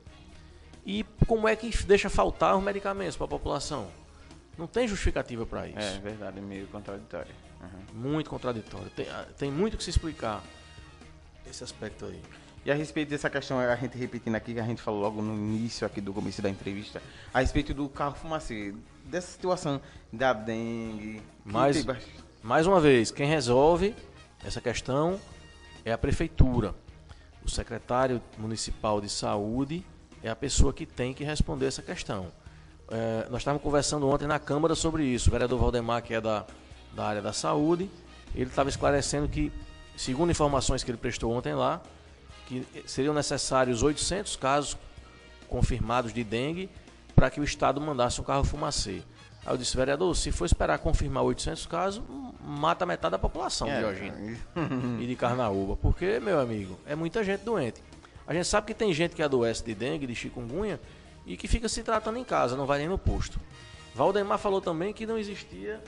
E como é que deixa faltar os medicamentos para a população? Não tem justificativa para isso. É verdade, é meio contraditório. Uhum. Muito contraditório. Tem, tem muito que se explicar esse aspecto aí. E a respeito dessa questão, a gente repetindo aqui, que a gente falou logo no início aqui do começo da entrevista, a respeito do carro fumacê, dessa situação da dengue. Mais, tem... mais uma vez, quem resolve essa questão é a prefeitura. O secretário municipal de saúde é a pessoa que tem que responder essa questão. É, nós estávamos conversando ontem na Câmara sobre isso. O vereador Valdemar, que é da, da área da saúde, ele estava esclarecendo que, segundo informações que ele prestou ontem lá, que seriam necessários oitocentos casos confirmados de dengue para que o Estado mandasse um carro fumacê. Aí eu disse, vereador, se for esperar confirmar oitocentos casos, mata metade da população é, de Georgina e de Carnaúba. Porque, meu amigo, é muita gente doente. A gente sabe que tem gente que adoece de dengue, de chikungunya, e que fica se tratando em casa, não vai nem no posto. Valdemar falou também que não existia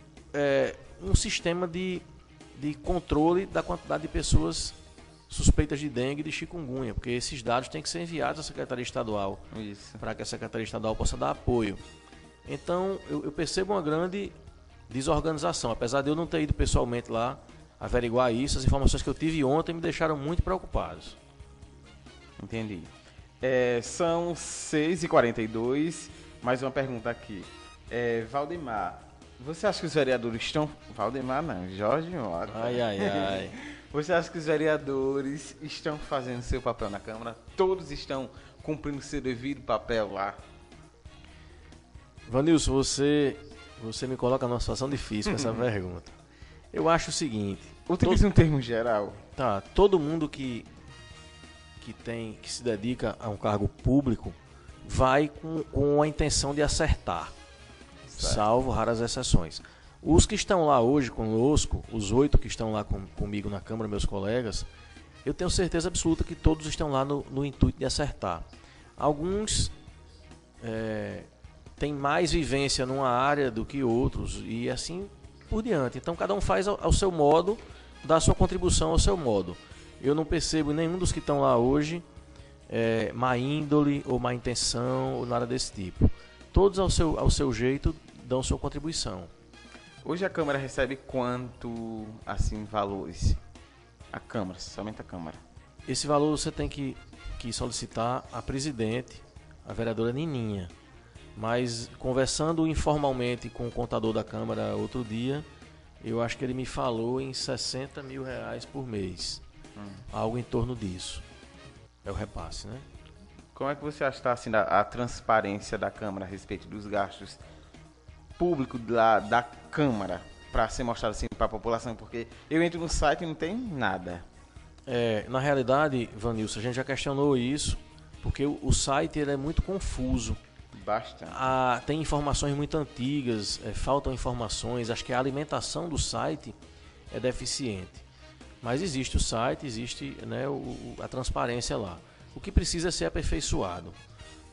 é, um sistema de, de controle da quantidade de pessoas suspeitas de dengue e de chikungunya, porque esses dados têm que ser enviados à Secretaria Estadual, para que a Secretaria Estadual possa dar apoio. Então, eu, eu percebo uma grande desorganização, apesar de eu não ter ido pessoalmente lá averiguar isso, as informações que eu tive ontem me deixaram muito preocupados. Entendi. É, são seis e quarenta e dois, mais uma pergunta aqui. É, Valdemar, você acha que os vereadores estão... Valdemar não, Jorge Mota. Ai, ai, ai. Você acha que os vereadores estão fazendo seu papel na Câmara? Todos estão cumprindo seu devido papel lá? Vanilson, você, você me coloca numa situação difícil com essa pergunta. Eu acho o seguinte... Utilize todo, um termo geral. Tá, todo mundo que, que, tem, que se dedica a um cargo público vai com, com a intenção de acertar, certo, salvo raras exceções. Os que estão lá hoje conosco, os oito que estão lá com, comigo na Câmara, meus colegas, eu tenho certeza absoluta que todos estão lá no, no intuito de acertar. Alguns é, têm mais vivência numa área do que outros e assim por diante. Então cada um faz ao, ao seu modo, dá a sua contribuição ao seu modo. Eu não percebo nenhum dos que estão lá hoje é, má índole ou má intenção ou nada desse tipo. Todos ao seu, ao seu jeito dão sua contribuição. Hoje a Câmara recebe quanto, assim, valores? A Câmara, somente a Câmara. Esse valor você tem que, que solicitar à presidente, a vereadora Nininha. Mas conversando informalmente com o contador da Câmara outro dia, eu acho que ele me falou em sessenta mil reais por mês. Hum. Algo em torno disso. É o repasse, né? Como é que você acha que está assim, a, a transparência da Câmara a respeito dos gastos público da, da Câmara para ser mostrado assim para a população? Porque eu entro no site e não tem nada. É, na realidade, Vanilson, a gente já questionou isso, porque o, o site ele é muito confuso. Bastante. Ah, tem informações muito antigas, é, faltam informações, acho que a alimentação do site é deficiente. Mas existe o site, existe, né, o, a transparência lá. O que precisa é ser aperfeiçoado.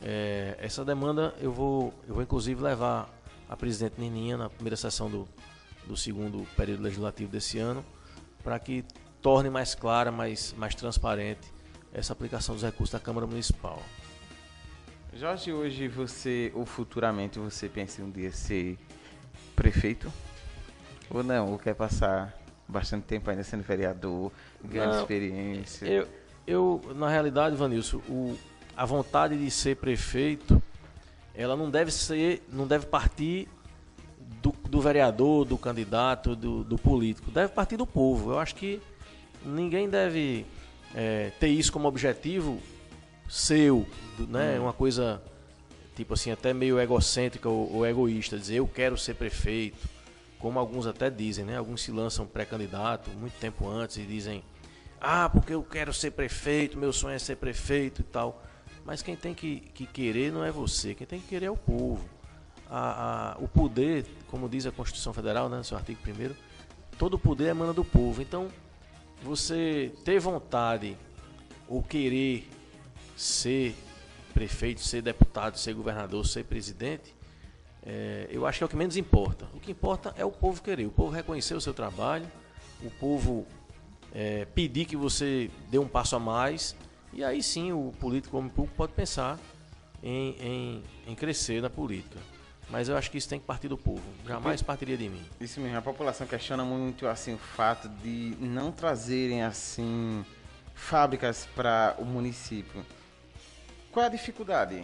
É, essa demanda eu vou, eu vou inclusive levar a presidente Nininha na primeira sessão do, do segundo período legislativo desse ano, para que torne mais clara, mais, mais transparente essa aplicação dos recursos da Câmara Municipal. Jorge, hoje você, ou futuramente, você pensa em um dia ser prefeito? Ou não? Ou quer passar bastante tempo ainda sendo vereador, ganhando Não, experiência? Eu, eu, na realidade, Vanilson, o, a vontade de ser prefeito, ela não deve ser, não deve partir do, do vereador, do candidato, do, do político. Deve partir do povo. Eu acho que ninguém deve é, ter isso como objetivo seu, né? Hum. Uma coisa, tipo assim, até meio egocêntrica ou, ou egoísta, dizer eu quero ser prefeito, como alguns até dizem, né? Alguns se lançam pré-candidato muito tempo antes e dizem, ah, porque eu quero ser prefeito, meu sonho é ser prefeito e tal. Mas quem tem que, que querer não é você, quem tem que querer é o povo. A, a, o poder, como diz a Constituição Federal, né, no seu artigo primeiro, todo poder emana do povo. Então, você ter vontade ou querer ser prefeito, ser deputado, ser governador, ser presidente, é, eu acho que é o que menos importa. O que importa é o povo querer, o povo reconhecer o seu trabalho, o povo é, pedir que você dê um passo a mais, e aí sim o político como público pode pensar em, em, em crescer na política. Mas eu acho que isso tem que partir do povo, jamais partiria de mim. Isso mesmo, a população questiona muito assim, o fato de não trazerem assim, fábricas para o município. Qual é a dificuldade?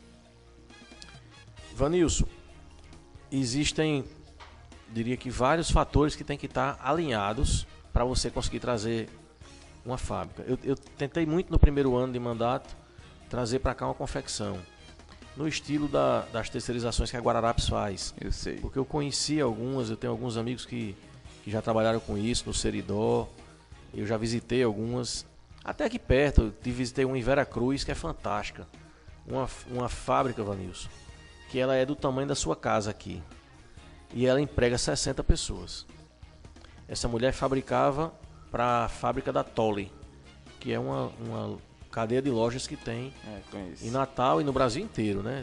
Vanilson, existem, diria que vários fatores que têm que estar alinhados para você conseguir trazer uma fábrica. Eu, eu tentei muito no primeiro ano de mandato trazer para cá uma confecção, no estilo da, das terceirizações que a Guararapes faz. Eu sei. Porque eu conheci algumas, eu tenho alguns amigos que, que já trabalharam com isso, no Seridó, eu já visitei algumas. Até aqui perto, eu visitei uma em Vera Cruz, que é fantástica. Uma, uma fábrica, Vanilson, que ela é do tamanho da sua casa aqui. E ela emprega sessenta pessoas. Essa mulher fabricava para a fábrica da Tolle, que é uma, uma cadeia de lojas que tem é, em Natal e no Brasil inteiro, né?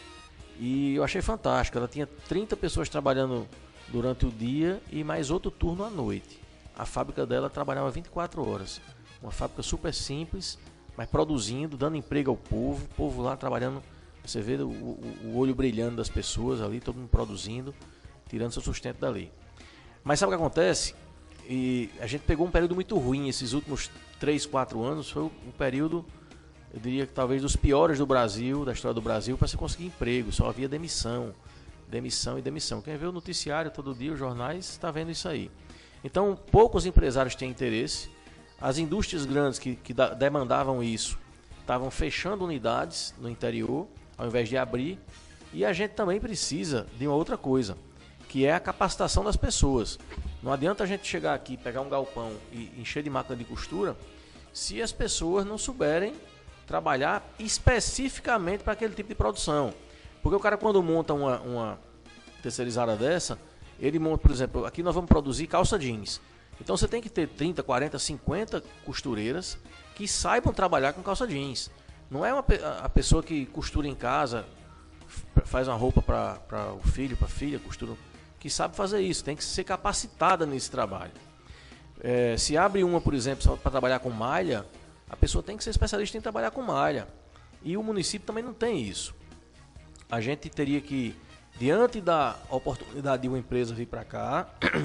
E eu achei fantástico. Ela tinha trinta pessoas trabalhando durante o dia e mais outro turno à noite. A fábrica dela trabalhava vinte e quatro horas. Uma fábrica super simples, mas produzindo, dando emprego ao povo. O povo lá trabalhando, você vê o, o, o olho brilhando das pessoas ali, todo mundo produzindo, tirando seu sustento dali. Mas sabe o que acontece? E a gente pegou um período muito ruim. Esses últimos três, quatro anos foi um período, eu diria que talvez dos piores do Brasil, da história do Brasil, para se conseguir emprego. Só havia demissão, demissão e demissão. Quem vê o noticiário todo dia, os jornais, está vendo isso aí. Então, poucos empresários têm interesse. As indústrias grandes que, que demandavam isso estavam fechando unidades no interior, ao invés de abrir. E a gente também precisa de uma outra coisa, que é a capacitação das pessoas. Não adianta a gente chegar aqui, pegar um galpão e encher de máquina de costura, se as pessoas não souberem trabalhar especificamente para aquele tipo de produção. Porque o cara, quando monta uma, uma terceirizada dessa, ele monta, por exemplo, aqui nós vamos produzir calça jeans. Então você tem que ter trinta, quarenta, cinquenta costureiras que saibam trabalhar com calça jeans. Não é uma, a pessoa que costura em casa, faz uma roupa para o filho, para a filha, costura, que sabe fazer isso, tem que ser capacitada nesse trabalho. É, se abre uma, por exemplo, para trabalhar com malha, a pessoa tem que ser especialista em trabalhar com malha. E o município também não tem isso. A gente teria que, diante da oportunidade de uma empresa vir para cá,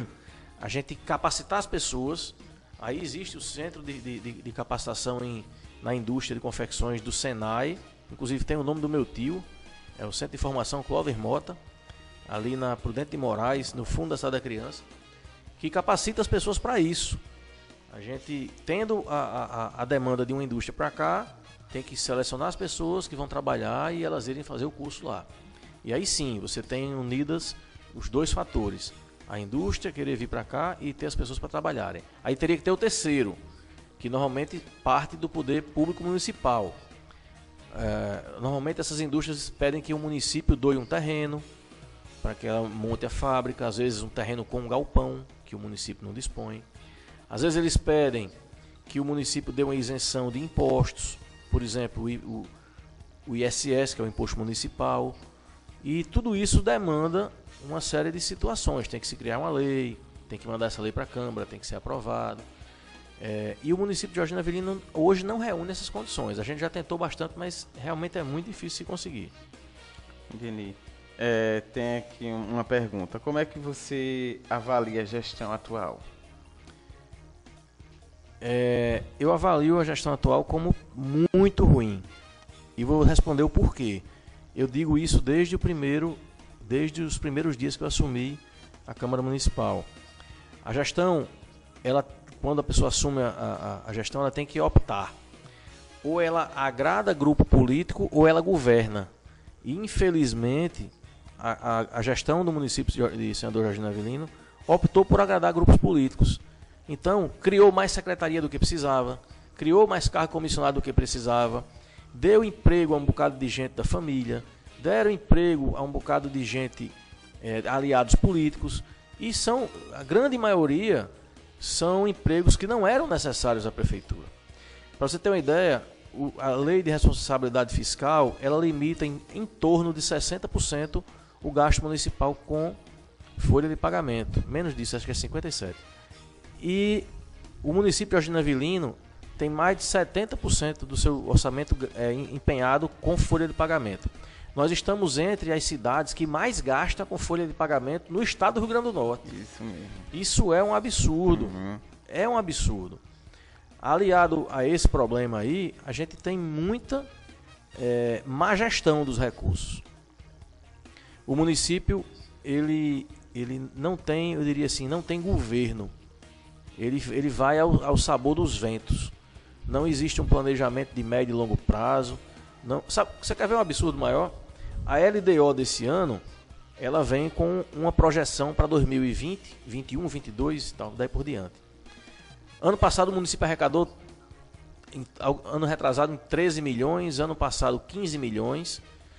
a gente capacitar as pessoas. Aí existe o Centro de, de, de Capacitação em, na Indústria de Confecções do Senai, inclusive tem o nome do meu tio, é o Centro de Formação Clover Mota, ali na Prudente de Moraes, no fundo da Cidade da Criança, que capacita as pessoas para isso. A gente, tendo a, a, a demanda de uma indústria para cá, tem que selecionar as pessoas que vão trabalhar e elas irem fazer o curso lá. E aí sim, você tem unidas os dois fatores, a indústria querer vir para cá e ter as pessoas para trabalharem. Aí teria que ter o terceiro, que normalmente parte do poder público municipal. É, normalmente essas indústrias pedem que o município doe um terreno para que ela monte a fábrica, às vezes um terreno com um galpão, que o município não dispõe. Às vezes eles pedem que o município dê uma isenção de impostos, por exemplo, o, o I S S, que é o imposto municipal, e tudo isso demanda uma série de situações. Tem que se criar uma lei, tem que mandar essa lei para a Câmara, tem que ser aprovado. É, e o município de Jorginho Avelino hoje não reúne essas condições. A gente já tentou bastante, mas realmente é muito difícil de conseguir. Entendi. É, tem aqui uma pergunta. Como é que você avalia a gestão atual? É, eu avalio a gestão atual como muito ruim. E vou responder o porquê. Eu digo isso desde o primeiro, desde os primeiros dias que eu assumi a Câmara Municipal. A gestão, ela, quando a pessoa assume a, a, a gestão, ela tem que optar. Ou ela agrada grupo político ou ela governa. E, infelizmente, a, a, a gestão do município de Senador Jorginho Avelino optou por agradar grupos políticos. Então, criou mais secretaria do que precisava, criou mais cargo comissionado do que precisava, deu emprego a um bocado de gente da família, deram emprego a um bocado de gente, é, aliados políticos, e são, a grande maioria são empregos que não eram necessários à prefeitura. Para você ter uma ideia, o, a lei de responsabilidade fiscal, ela limita em, em torno de sessenta por cento o gasto municipal com folha de pagamento. Menos disso, acho que é cinquenta e sete por cento. E o município de Jorginho Avelino tem mais de setenta por cento do seu orçamento é, empenhado com folha de pagamento. Nós estamos entre as cidades que mais gastam com folha de pagamento no estado do Rio Grande do Norte. Isso mesmo. Isso é um absurdo. Uhum. É um absurdo. Aliado a esse problema aí, a gente tem muita é, má gestão dos recursos. O município, ele, ele não tem, eu diria assim, não tem governo. Ele, ele vai ao, ao sabor dos ventos. Não existe um planejamento de médio e longo prazo. Não, sabe, você quer ver um absurdo maior? A L D O desse ano, ela vem com uma projeção para dois mil e vinte, vinte e um, vinte e dois e tal, daí por diante. Ano passado o município arrecadou, em, ano retrasado, em treze milhões, ano passado quinze milhões,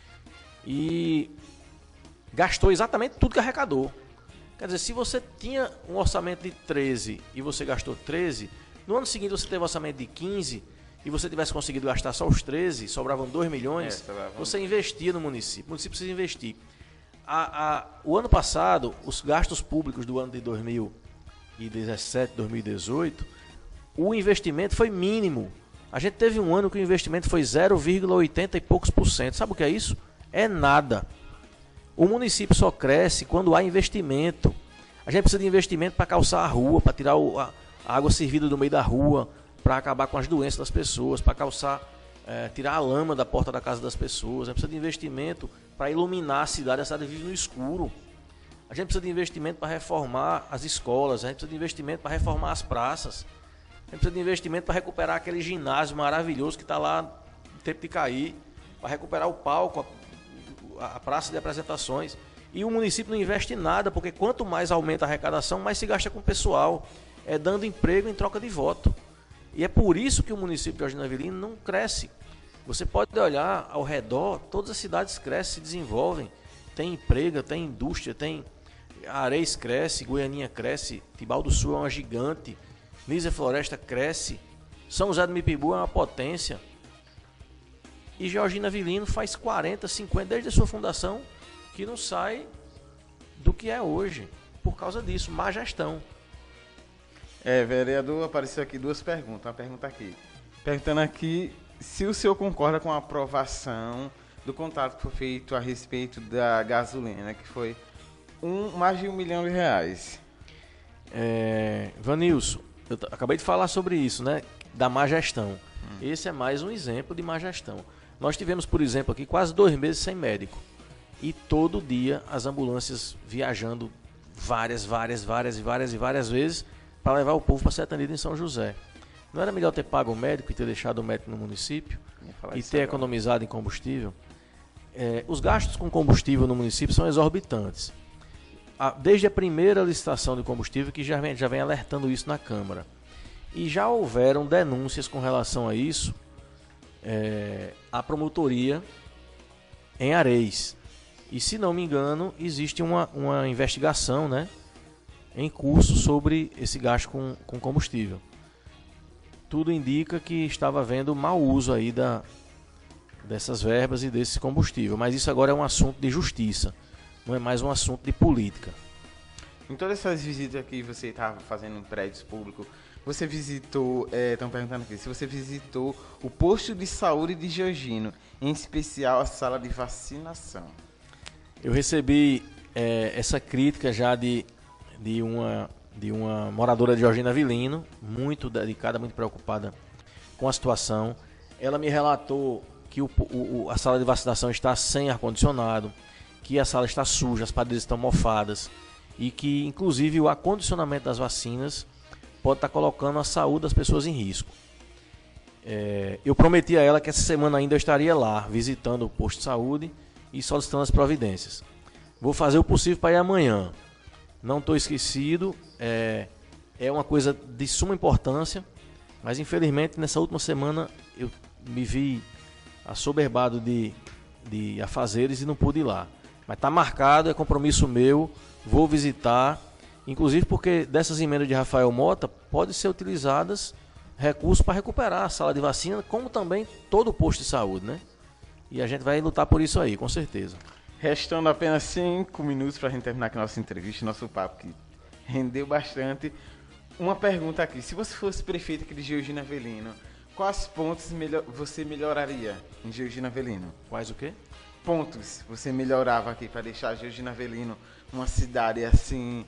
e gastou exatamente tudo que arrecadou. Quer dizer, se você tinha um orçamento de treze e você gastou treze, no ano seguinte você teve um orçamento de quinze e você tivesse conseguido gastar só os treze, sobravam dois milhões, é, você investia no município. O município precisa investir. A, a, o ano passado, os gastos públicos do ano de dois mil e dezessete, dois mil e dezoito, o investimento foi mínimo. A gente teve um ano que o investimento foi zero vírgula oitenta e poucos por cento. Sabe o que é isso? É nada. O município só cresce quando há investimento. A gente precisa de investimento para calçar a rua, para tirar o, a, a água servida do meio da rua, para acabar com as doenças das pessoas, para calçar, é, tirar a lama da porta da casa das pessoas. A gente precisa de investimento para iluminar a cidade. A cidade vive no escuro. A gente precisa de investimento para reformar as escolas. A gente precisa de investimento para reformar as praças. A gente precisa de investimento para recuperar aquele ginásio maravilhoso que está lá no tempo de cair, para recuperar o palco, a praça de apresentações. E o município não investe nada, porque quanto mais aumenta a arrecadação, mais se gasta com o pessoal, é dando emprego em troca de voto. E é por isso que o município de Jorginho Avelino não cresce. Você pode olhar ao redor, todas as cidades crescem, se desenvolvem, tem emprego, tem indústria, tem Areis cresce, Goianinha cresce, Tibau do Sul é uma gigante, Nísia Floresta cresce, São José do Mipibu é uma potência. E Jorginho Avelino faz quarenta, cinquenta, desde a sua fundação, que não sai do que é hoje, por causa disso, má gestão. É, vereador, apareceu aqui duas perguntas. Uma pergunta aqui. Perguntando aqui se o senhor concorda com a aprovação do contrato que foi feito a respeito da gasolina, que foi um, mais de um milhão de reais. É, Vanilson, eu t- acabei de falar sobre isso, né? Da má gestão. Hum. Esse é mais um exemplo de má gestão. Nós tivemos, por exemplo, aqui quase dois meses sem médico. E todo dia as ambulâncias viajando várias, várias, várias e várias e várias vezes para levar o povo para ser atendido em São José. Não era melhor ter pago o médico e ter deixado o médico no município e ter agora. economizado em combustível? É, os gastos com combustível no município são exorbitantes. A, desde a primeira licitação de combustível, que já vem, já vem alertando isso na Câmara. E já houveram denúncias com relação a isso, é, à promotoria em Areis. E, se não me engano, existe uma, uma investigação, né, em curso sobre esse gasto com, com combustível. Tudo indica que estava havendo mau uso aí da, dessas verbas e desse combustível. Mas isso agora é um assunto de justiça, não é mais um assunto de política. Em todas essas visitas que você estava fazendo em prédios públicos, você visitou, estão é, perguntando aqui, se você visitou o posto de saúde de Georgino, em especial a sala de vacinação. Eu recebi é, essa crítica já de, de, uma, de uma moradora de Georgina Avelino, muito dedicada, muito preocupada com a situação. Ela me relatou que o, o, a sala de vacinação está sem ar-condicionado, que a sala está suja, as paredes estão mofadas e que, inclusive, o acondicionamento das vacinas pode estar colocando a saúde das pessoas em risco. É, eu prometi a ela que essa semana ainda eu estaria lá, visitando o posto de saúde e solicitando as providências. Vou fazer o possível para ir amanhã. Não estou esquecido, é, é uma coisa de suma importância, mas infelizmente nessa última semana eu me vi assoberbado de, de afazeres e não pude ir lá. Mas está marcado, é compromisso meu, vou visitar, inclusive porque dessas emendas de Rafael Mota podem ser utilizadas recursos para recuperar a sala de vacina, como também todo o posto de saúde, né? E a gente vai lutar por isso aí, com certeza. Restando apenas cinco minutos para a gente terminar aqui a nossa entrevista, nosso papo que rendeu bastante. Uma pergunta aqui, se você fosse prefeito aqui de Georgina Avelino, quais pontos melhor, você melhoraria em Georgina Avelino? Quais o quê? Pontos você melhorava aqui para deixar Georgina Avelino uma cidade assim,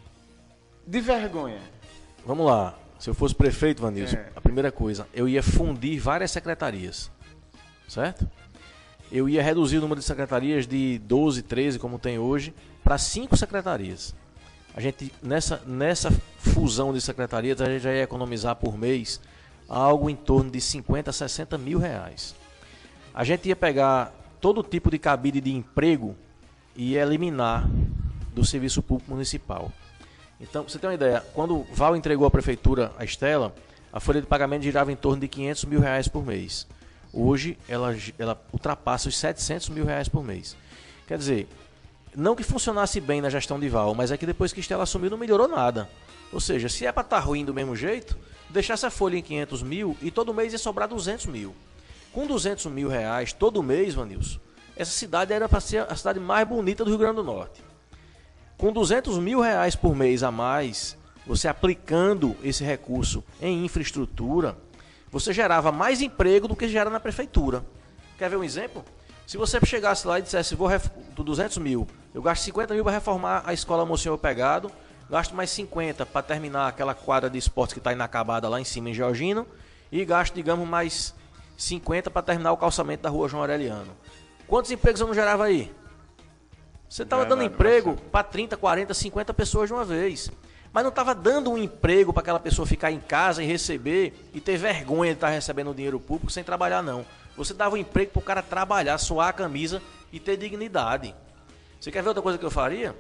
de vergonha? Vamos lá, se eu fosse prefeito, Vanilson, é. a primeira coisa, eu ia fundir várias secretarias, certo? Eu ia reduzir o número de secretarias de doze, treze, como tem hoje, para cinco secretarias. A gente, nessa, nessa fusão de secretarias, a gente já ia economizar por mês algo em torno de cinquenta, sessenta mil reais. A gente ia pegar todo tipo de cabide de emprego e ia eliminar do serviço público municipal. Então, pra você ter uma ideia, quando o Val entregou à prefeitura a Estela, a folha de pagamento girava em torno de quinhentos mil reais por mês. Hoje, ela, ela ultrapassa os setecentos mil reais por mês. Quer dizer, não que funcionasse bem na gestão de Val, mas é que depois que Estela assumiu não melhorou nada. Ou seja, se é para estar ruim do mesmo jeito, deixasse a folha em quinhentos mil e todo mês ia sobrar duzentos mil. Com duzentos mil reais todo mês, Vanilson, essa cidade era para ser a cidade mais bonita do Rio Grande do Norte. Com duzentos mil reais por mês a mais, você aplicando esse recurso em infraestrutura, você gerava mais emprego do que gera na prefeitura. Quer ver um exemplo? Se você chegasse lá e dissesse, vou ref... duzentos mil, eu gasto cinquenta mil para reformar a escola Monsenhor Pegado, gasto mais cinquenta para terminar aquela quadra de esportes que está inacabada lá em cima em Georgino, e gasto, digamos, mais cinquenta para terminar o calçamento da rua João Aureliano. Quantos empregos eu não gerava aí? Você estava dando emprego para trinta, quarenta, cinquenta pessoas de uma vez. Mas não estava dando um emprego para aquela pessoa ficar em casa e receber e ter vergonha de estar recebendo dinheiro público sem trabalhar, não. Você dava um emprego para o cara trabalhar, suar a camisa e ter dignidade. Você quer ver outra coisa que eu faria?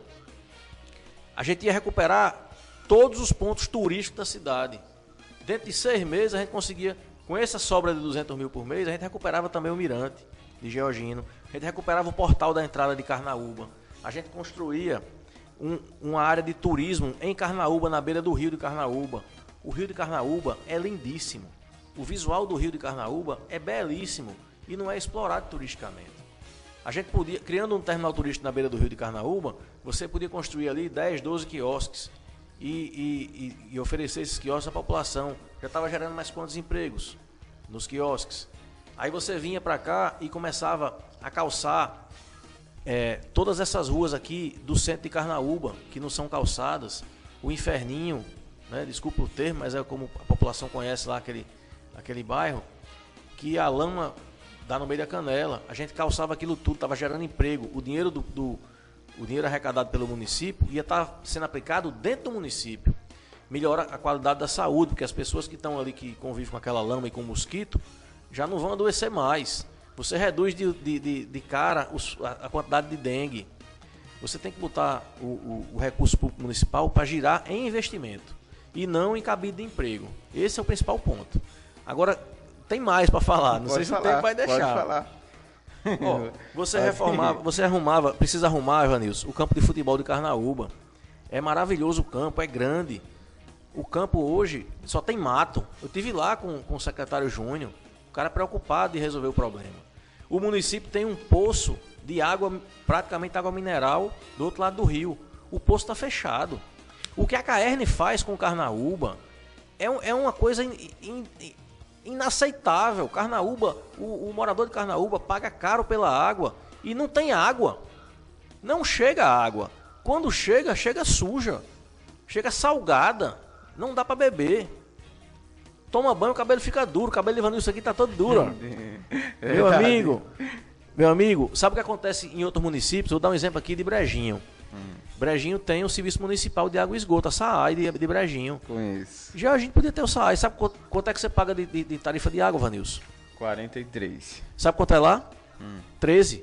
A gente ia recuperar todos os pontos turísticos da cidade. Dentro de seis meses a gente conseguia, com essa sobra de duzentos mil por mês, a gente recuperava também o Mirante de Georgino. A gente recuperava o portal da entrada de Carnaúba. A gente construía um, uma área de turismo em Carnaúba, na beira do rio de Carnaúba. O rio de Carnaúba é lindíssimo. O visual do rio de Carnaúba é belíssimo e não é explorado turisticamente. A gente podia, criando um terminal turístico na beira do rio de Carnaúba, você podia construir ali dez, doze quiosques e, e, e, e oferecer esses quiosques à população. Já estava gerando mais quantos empregos nos quiosques. Aí você vinha para cá e começava a calçar é, todas essas ruas aqui do centro de Carnaúba, que não são calçadas. O Inferninho, né, desculpa o termo, mas é como a população conhece lá aquele, aquele bairro, que a lama dá no meio da canela. A gente calçava aquilo tudo, estava gerando emprego. O dinheiro, do, do, o dinheiro arrecadado pelo município ia estar sendo aplicado dentro do município. Melhora a qualidade da saúde, porque as pessoas que estão ali, que convivem com aquela lama e com o mosquito, já não vão adoecer mais. Você reduz de, de, de, de cara os, a, a quantidade de dengue. Você tem que botar o, o, o recurso público municipal para girar em investimento e não em cabide de emprego. Esse é o principal ponto. Agora, tem mais para falar. Não pode sei se falar, o tempo vai deixar. Pode falar. Oh, você reformava, você arrumava, precisa arrumar, Ivanilson, o campo de futebol de Carnaúba. É maravilhoso o campo, é grande. O campo hoje só tem mato. Eu estive lá com, com o secretário Júnior, o cara preocupado em resolver o problema. O município tem um poço de água, praticamente água mineral, do outro lado do rio. O poço está fechado. O que a Caerne faz com o Carnaúba é, é uma coisa in, in, in, inaceitável. Carnaúba, o, o morador de Carnaúba paga caro pela água e não tem água. Não chega água. Quando chega, chega suja. Chega salgada. Não dá para beber. Toma banho, o cabelo fica duro. O cabelo levando isso aqui tá todo duro. Ó. Meu amigo, meu amigo, sabe o que acontece em outros municípios? Vou dar um exemplo aqui de Brejinho. Hum. Brejinho tem o Serviço Municipal de Água e Esgoto, a SAAI de, de Brejinho. Conheço. Já a gente podia ter o SAAI. Sabe quanto, quanto é que você paga de, de, de tarifa de água, Vanilson? quarenta e três. Sabe quanto é lá? Hum. treze.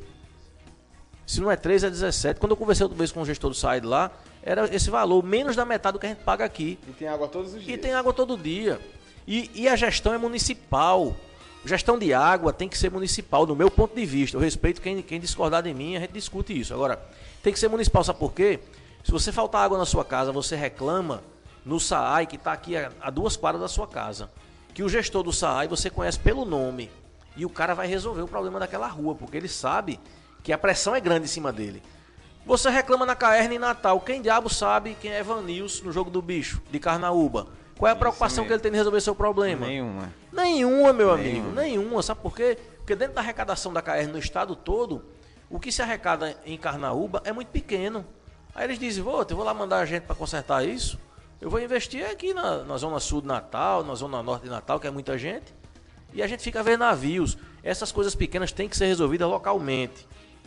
Se não é treze, é dezessete. Quando eu conversei outra vez com o gestor do SAAI de lá, era esse valor, menos da metade do que a gente paga aqui. E tem água todos os dias. E tem água todo dia. E, e a gestão é municipal. Gestão de água tem que ser municipal, do meu ponto de vista. Eu respeito quem, quem discordar de mim, a gente discute isso. Agora, tem que ser municipal, sabe por quê? Se você faltar água na sua casa, você reclama no SAAI, que está aqui a, a duas quadras da sua casa. Que o gestor do SAAI você conhece pelo nome. E o cara vai resolver o problema daquela rua, porque ele sabe que a pressão é grande em cima dele. Você reclama na Caerne em Natal. Quem diabo sabe quem é Vanilson no jogo do bicho, de Carnaúba? Qual é a preocupação que ele tem de resolver seu problema? Nenhuma. Nenhuma, meu Nenhuma. amigo. Nenhuma. Sabe por quê? Porque dentro da arrecadação da Caerne no estado todo, o que se arrecada em Carnaúba é muito pequeno. Aí eles dizem, vou, eu vou lá mandar a gente para consertar isso. Eu vou investir aqui na, na zona sul de Natal, na zona norte de Natal, que é muita gente. E a gente fica vendo navios. Essas coisas pequenas têm que ser resolvidas localmente.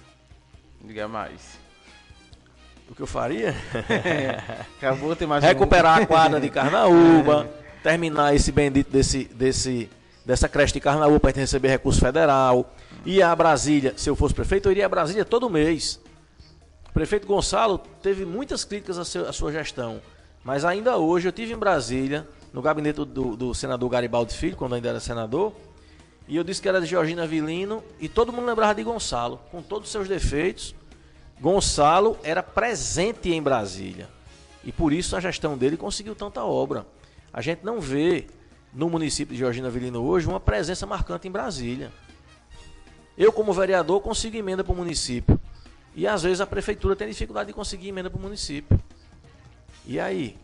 Diga mais. O que eu faria? Acabou, tem mais recuperar um... a quadra de Carnaúba, terminar esse bendito desse, desse, dessa creche de Carnaúba para a gente receber recurso federal. Ir a Brasília, se eu fosse prefeito, eu iria a Brasília todo mês. O prefeito Gonçalo teve muitas críticas à, seu, à sua gestão, mas ainda hoje eu estive em Brasília, no gabinete do, do senador Garibaldi Filho, quando ainda era senador, e eu disse que era de Georgina Avilino, e todo mundo lembrava de Gonçalo, com todos os seus defeitos. Gonçalo era presente em Brasília e por isso a gestão dele conseguiu tanta obra. A gente não vê no município de Georgina Avilino hoje uma presença marcante em Brasília. Eu, como vereador, consigo emenda para o município e às vezes a prefeitura tem dificuldade de conseguir emenda para o município. E aí?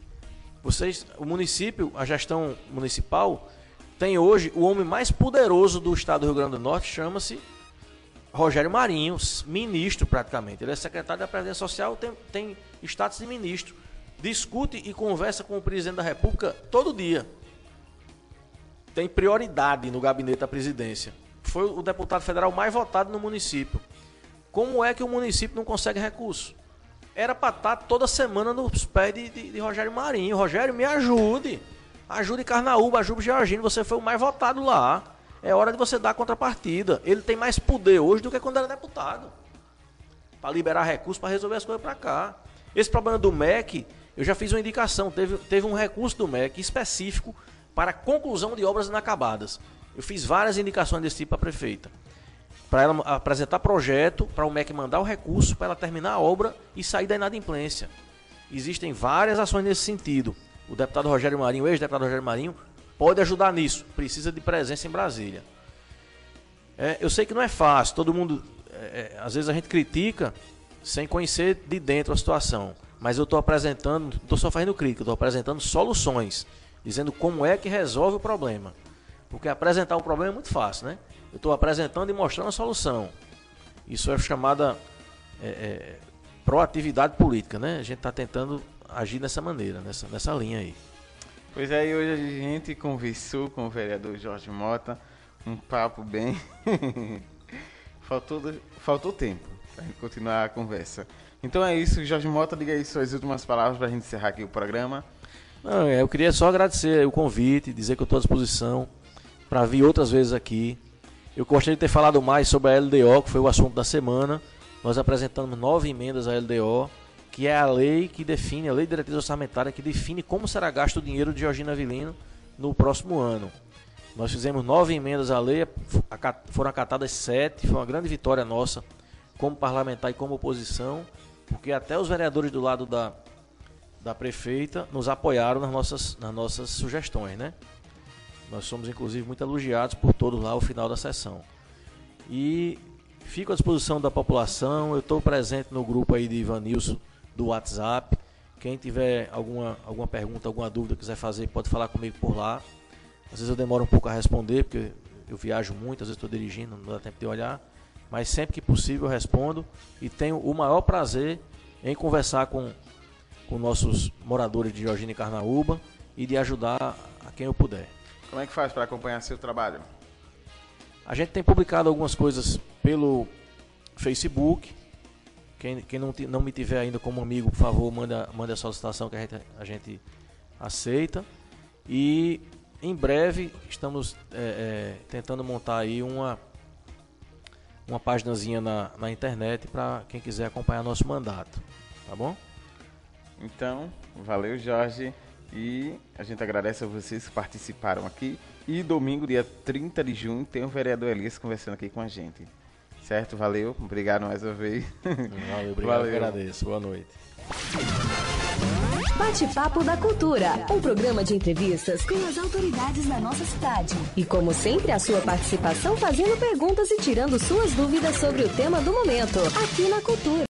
Vocês, o município, a gestão municipal tem hoje o homem mais poderoso do estado do Rio Grande do Norte, chama-se Rogério Marinho, ministro praticamente. Ele é secretário da Previdência Social, tem, tem status de ministro. Discute e conversa com o presidente da República todo dia. Tem prioridade no gabinete da presidência. Foi o deputado federal mais votado no município. Como é que o município não consegue recurso? Era para estar toda semana nos pés de, de, de Rogério Marinho. Rogério, me ajude. Ajude Carnaúba, ajude Georgino. Você foi o mais votado lá. É hora de você dar a contrapartida. Ele tem mais poder hoje do que quando era deputado. Para liberar recursos, para resolver as coisas para cá. Esse problema do M E C, eu já fiz uma indicação. Teve, teve um recurso do M E C específico para conclusão de obras inacabadas. Eu fiz várias indicações desse tipo para a prefeita. Para ela apresentar projeto, para o M E C mandar o recurso, para ela terminar a obra e sair da inadimplência. Existem várias ações nesse sentido. O deputado Rogério Marinho, o ex-deputado Rogério Marinho, pode ajudar nisso. Precisa de presença em Brasília. É, eu sei que não é fácil. Todo mundo... É, às vezes a gente critica sem conhecer de dentro a situação. Mas eu estou apresentando... Não estou só fazendo crítica. Estou apresentando soluções. Dizendo como é que resolve o problema. Porque apresentar um problema é muito fácil, né? Eu estou apresentando e mostrando a solução. Isso é chamada é, é, proatividade política, né? A gente está tentando agir dessa maneira, nessa, nessa linha aí. Pois aí, hoje a gente conversou com o vereador Jorge Mota, um papo bem... faltou, faltou tempo para a gente continuar a conversa. Então é isso, Jorge Mota, diga aí suas últimas palavras para a gente encerrar aqui o programa. Não, eu queria só agradecer o convite, dizer que eu estou à disposição para vir outras vezes aqui. Eu gostaria de ter falado mais sobre a L D O, que foi o assunto da semana. Nós apresentamos nove emendas à L D O, que é a lei que define, a lei de diretriz orçamentária, que define como será gasto o dinheiro de Georgina Avilino no próximo ano. Nós fizemos nove emendas à lei, foram acatadas sete, foi uma grande vitória nossa, como parlamentar e como oposição, porque até os vereadores do lado da, da prefeita nos apoiaram nas nossas, nas nossas sugestões, né? Nós somos, inclusive, muito elogiados por todos lá ao final da sessão. E fico à disposição da população. Eu estou presente no grupo aí de Ivanilson do WhatsApp. Quem tiver alguma, alguma pergunta, alguma dúvida, quiser fazer, pode falar comigo por lá. Às vezes eu demoro um pouco a responder, porque eu viajo muito, às vezes estou dirigindo, não dá tempo de olhar. Mas sempre que possível eu respondo e tenho o maior prazer em conversar com, com nossos moradores de Georgina e Carnaúba e de ajudar a quem eu puder. Como é que faz para acompanhar seu trabalho? A gente tem publicado algumas coisas pelo Facebook. Quem, quem não, não me tiver ainda como amigo, por favor, manda, manda a solicitação que a gente, a gente aceita. E em breve estamos é, é, tentando montar aí uma, uma paginazinha na, na internet para quem quiser acompanhar nosso mandato. Tá bom? Então, valeu, Jorge. E a gente agradece a vocês que participaram aqui. E domingo, dia trinta de junho, tem o vereador Elias conversando aqui com a gente. Certo? Valeu. Obrigado mais uma vez. Valeu, obrigado. Valeu. Eu agradeço. Boa noite. Bate-Papo da Cultura, um programa de entrevistas com as autoridades da nossa cidade. E como sempre, a sua participação fazendo perguntas e tirando suas dúvidas sobre o tema do momento, aqui na Cultura.